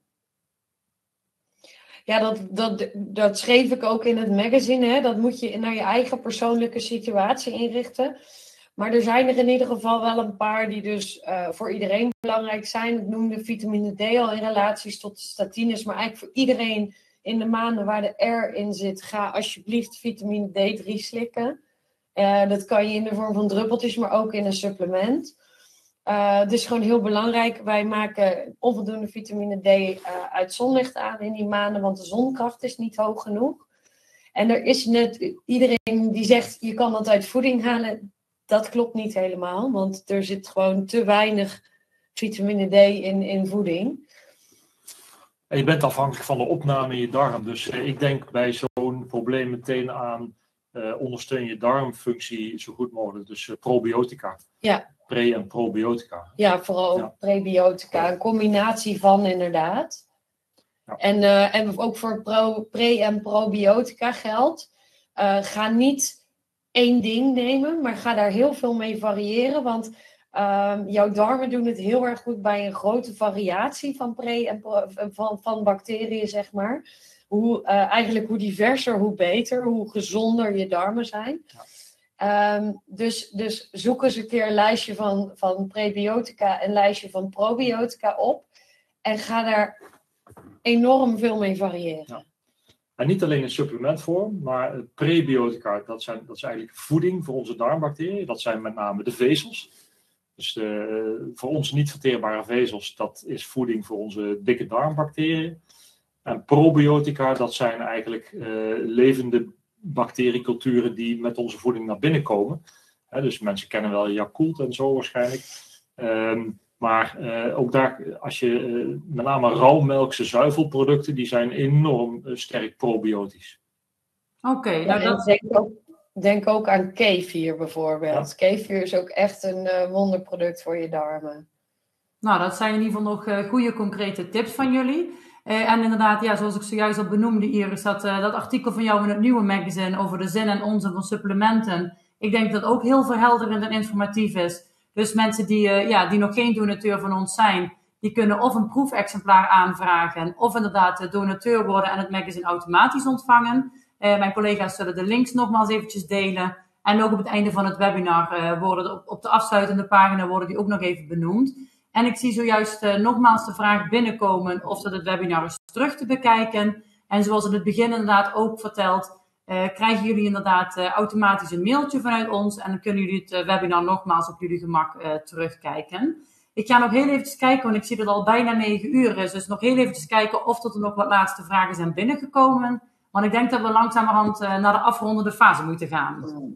S3: Ja, dat, dat, dat schreef ik ook in het magazine. Hè? Dat moet je naar je eigen persoonlijke situatie inrichten. Maar er zijn er in ieder geval wel een paar die dus uh, voor iedereen belangrijk zijn. Ik noemde vitamine D al in relaties tot de statines. Maar eigenlijk voor iedereen in de maanden waar de R in zit, ga alsjeblieft vitamine D drie slikken. Uh, dat kan je in de vorm van druppeltjes, maar ook in een supplement. Uh, dus gewoon heel belangrijk. Wij maken onvoldoende vitamine D uh, uit zonlicht aan in die maanden, want de zonkracht is niet hoog genoeg. En er is net iedereen die zegt, je kan dat uit voeding halen. Dat klopt niet helemaal, want er zit gewoon te weinig vitamine D in, in voeding.
S2: En je bent afhankelijk van de opname in je darm. Dus uh, ik denk bij zo'n probleem meteen aan uh, ondersteun je darmfunctie zo goed mogelijk. Dus uh, probiotica.
S3: Ja.
S2: Pre- en probiotica.
S3: Ja, vooral ja. prebiotica. Een combinatie van inderdaad. Ja. En, uh, en ook voor pro, pre- en probiotica geldt. Uh, ga niet één ding nemen, maar ga daar heel veel mee variëren. Want uh, jouw darmen doen het heel erg goed bij een grote variatie van, pre- en pro- van, van bacteriën, zeg maar. Hoe, uh, eigenlijk hoe diverser, hoe beter. Hoe gezonder je darmen zijn. Ja. Um, dus, dus zoek eens een keer een lijstje van, van prebiotica en een lijstje van probiotica op. En ga daar enorm veel mee variëren. Ja.
S2: En niet alleen in supplementvorm, maar prebiotica, dat, zijn, dat is eigenlijk voeding voor onze darmbacteriën. Dat zijn met name de vezels. Dus de, voor ons niet verteerbare vezels, dat is voeding voor onze dikke darmbacteriën. En probiotica, dat zijn eigenlijk uh, levende bacterieculturen die met onze voeding naar binnen komen. He, dus mensen kennen wel Yakult en zo waarschijnlijk. Um, maar uh, ook daar, als je uh, met name rauwmelkse zuivelproducten, die zijn enorm uh, sterk probiotisch.
S1: Oké. Okay,
S3: nou ja, dat... denk, ook, denk ook aan kefir bijvoorbeeld. Ja. Kefir is ook echt een uh, wonderproduct voor je darmen.
S1: Nou, dat zijn in ieder geval nog uh, goede concrete tips van jullie. Uh, en inderdaad, ja, zoals ik zojuist al benoemde, Iris, dat, uh, dat artikel van jou in het nieuwe magazine over de zin en onzin van supplementen. Ik denk dat dat ook heel verhelderend en informatief is. Dus mensen die, uh, ja, die nog geen donateur van ons zijn, die kunnen of een proefexemplaar aanvragen, of inderdaad uh, donateur worden en het magazine automatisch ontvangen. Uh, mijn collega's zullen de links nogmaals eventjes delen. En ook op het einde van het webinar uh, worden op, op de afsluitende pagina worden die ook nog even benoemd. En ik zie zojuist uh, nogmaals de vraag binnenkomen of dat het webinar is terug te bekijken. En zoals in het begin inderdaad ook verteld, uh, krijgen jullie inderdaad uh, automatisch een mailtje vanuit ons. En dan kunnen jullie het uh, webinar nogmaals op jullie gemak uh, terugkijken. Ik ga nog heel eventjes kijken, want ik zie dat het al bijna negen uur is. Dus nog heel eventjes kijken of er nog wat laatste vragen zijn binnengekomen. Want ik denk dat we langzamerhand uh, naar de afrondende fase moeten gaan.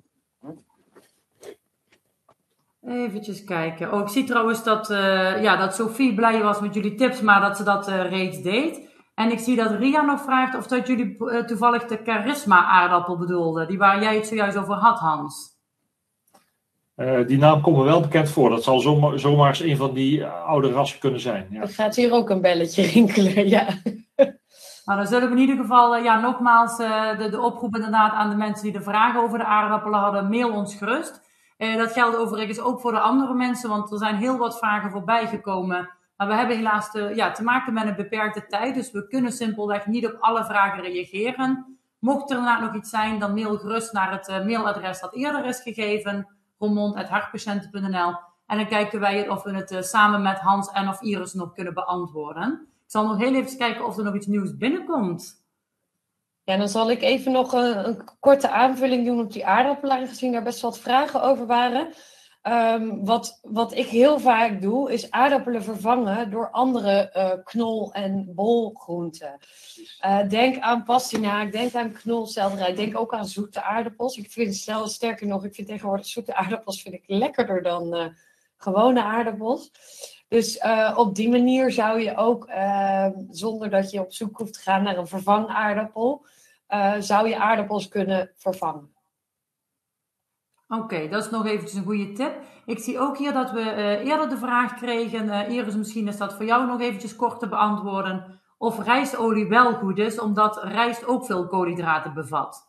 S1: Eventjes kijken. Oh, ik zie trouwens dat, uh, ja, dat Sophie blij was met jullie tips, maar dat ze dat uh, reeds deed. En ik zie dat Ria nog vraagt of dat jullie uh, toevallig de charisma aardappel bedoelden. Die waar jij het zojuist over had, Hans.
S2: Uh, die naam komt me wel bekend voor. Dat zal zomaar, zomaar eens een van die oude rassen kunnen zijn. Ja.
S3: Er gaat hier ook een belletje rinkelen, ja.
S1: Nou, dan zullen we in ieder geval, uh, ja, nogmaals uh, de, de oproep inderdaad aan de mensen die er vragen over de aardappelen hadden. Mail ons gerust. Uh, dat geldt overigens ook voor de andere mensen, want er zijn heel wat vragen voorbij gekomen. Maar we hebben helaas te, ja, te maken met een beperkte tijd, dus we kunnen simpelweg niet op alle vragen reageren. Mocht er inderdaad nog iets zijn, dan mail gerust naar het uh, mailadres dat eerder is gegeven, roermond apenstaartje hartpatiënten punt n l. En dan kijken wij of we het uh, samen met Hans en of Iris nog kunnen beantwoorden. Ik zal nog heel even kijken of er nog iets nieuws binnenkomt.
S3: Ja, dan zal ik even nog een, een korte aanvulling doen op die aardappelen, aangezien daar best wat vragen over waren. Um, wat, wat ik heel vaak doe, is aardappelen vervangen door andere uh, knol- en bolgroenten. Uh, denk aan pastinaak, denk aan knolselderij, denk ook aan zoete aardappels. Ik vind zelfs, sterker nog, ik vind tegenwoordig zoete aardappels vind ik lekkerder dan uh, gewone aardappels. Dus uh, op die manier zou je ook, uh, zonder dat je op zoek hoeft te gaan naar een vervangaardappel, uh, zou je aardappels kunnen vervangen.
S1: Oké, okay, dat is nog eventjes een goede tip. Ik zie ook hier dat we uh, eerder de vraag kregen, uh, Iris, misschien is dat voor jou nog eventjes kort te beantwoorden, of rijstolie wel goed is, omdat rijst ook veel koolhydraten bevat.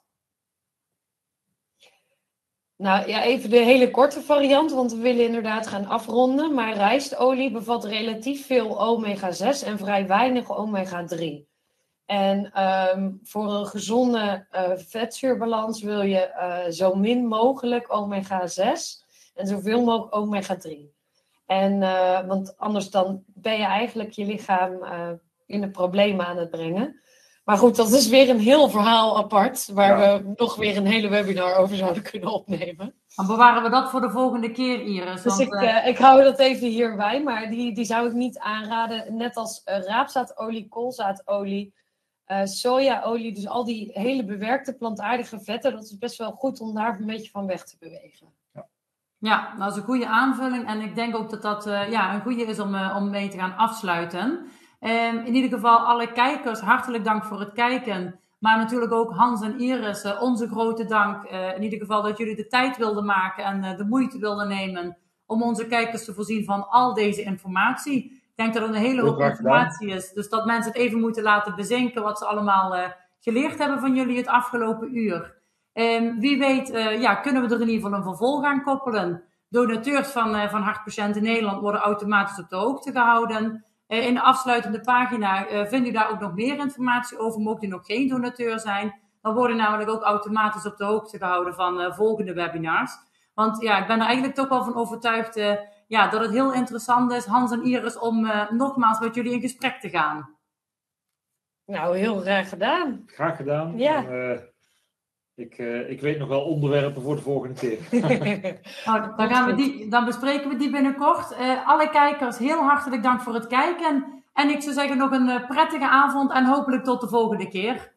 S3: Nou ja, even de hele korte variant, want we willen inderdaad gaan afronden. Maar rijstolie bevat relatief veel omega zes en vrij weinig omega drie. En um, voor een gezonde uh, vetzuurbalans wil je uh, zo min mogelijk omega zes en zoveel mogelijk omega drie. En, uh, want anders dan ben je eigenlijk je lichaam uh, in de problemen aan het brengen. Maar goed, dat is weer een heel verhaal apart, waar ja. we nog weer een hele webinar over zouden kunnen opnemen.
S1: Dan bewaren we dat voor de volgende keer, Iris.
S3: Dus
S1: want,
S3: ik, uh, ik hou dat even hierbij, maar die, die zou ik niet aanraden. Net als uh, raapzaadolie, koolzaadolie, uh, sojaolie, dus al die hele bewerkte plantaardige vetten, dat is best wel goed om daar een beetje van weg te bewegen.
S1: Ja, ja, dat is een goede aanvulling en ik denk ook dat dat uh, ja, een goede is om, uh, om mee te gaan afsluiten. Um, in ieder geval alle kijkers, hartelijk dank voor het kijken. Maar natuurlijk ook Hans en Iris, uh, onze grote dank. Uh, in ieder geval dat jullie de tijd wilden maken en uh, de moeite wilden nemen om onze kijkers te voorzien van al deze informatie. Ik denk dat het een hele hoop informatie is. Dus dat mensen het even moeten laten bezinken wat ze allemaal uh, geleerd hebben van jullie het afgelopen uur. Um, wie weet uh, ja, kunnen we er in ieder geval een vervolg aan koppelen. Donateurs van, uh, van Hartpatiënten Nederland worden automatisch op de hoogte gehouden. Uh, in de afsluitende pagina uh, vindt u daar ook nog meer informatie over. Mocht u nog geen donateur zijn, dan worden namelijk ook automatisch op de hoogte gehouden van uh, volgende webinars. Want ja, ik ben er eigenlijk toch wel van overtuigd uh, ja, dat het heel interessant is, Hans en Iris, om uh, nogmaals met jullie in gesprek te gaan.
S3: Nou, heel graag gedaan.
S2: Graag gedaan.
S3: Ja.
S2: En, uh, ik, uh, ik weet nog wel onderwerpen voor de volgende keer.
S1: nou, dan, gaan we die, dan bespreken we die binnenkort. Uh, alle kijkers, heel hartelijk dank voor het kijken. En ik zou zeggen nog een uh, prettige avond en hopelijk tot de volgende keer.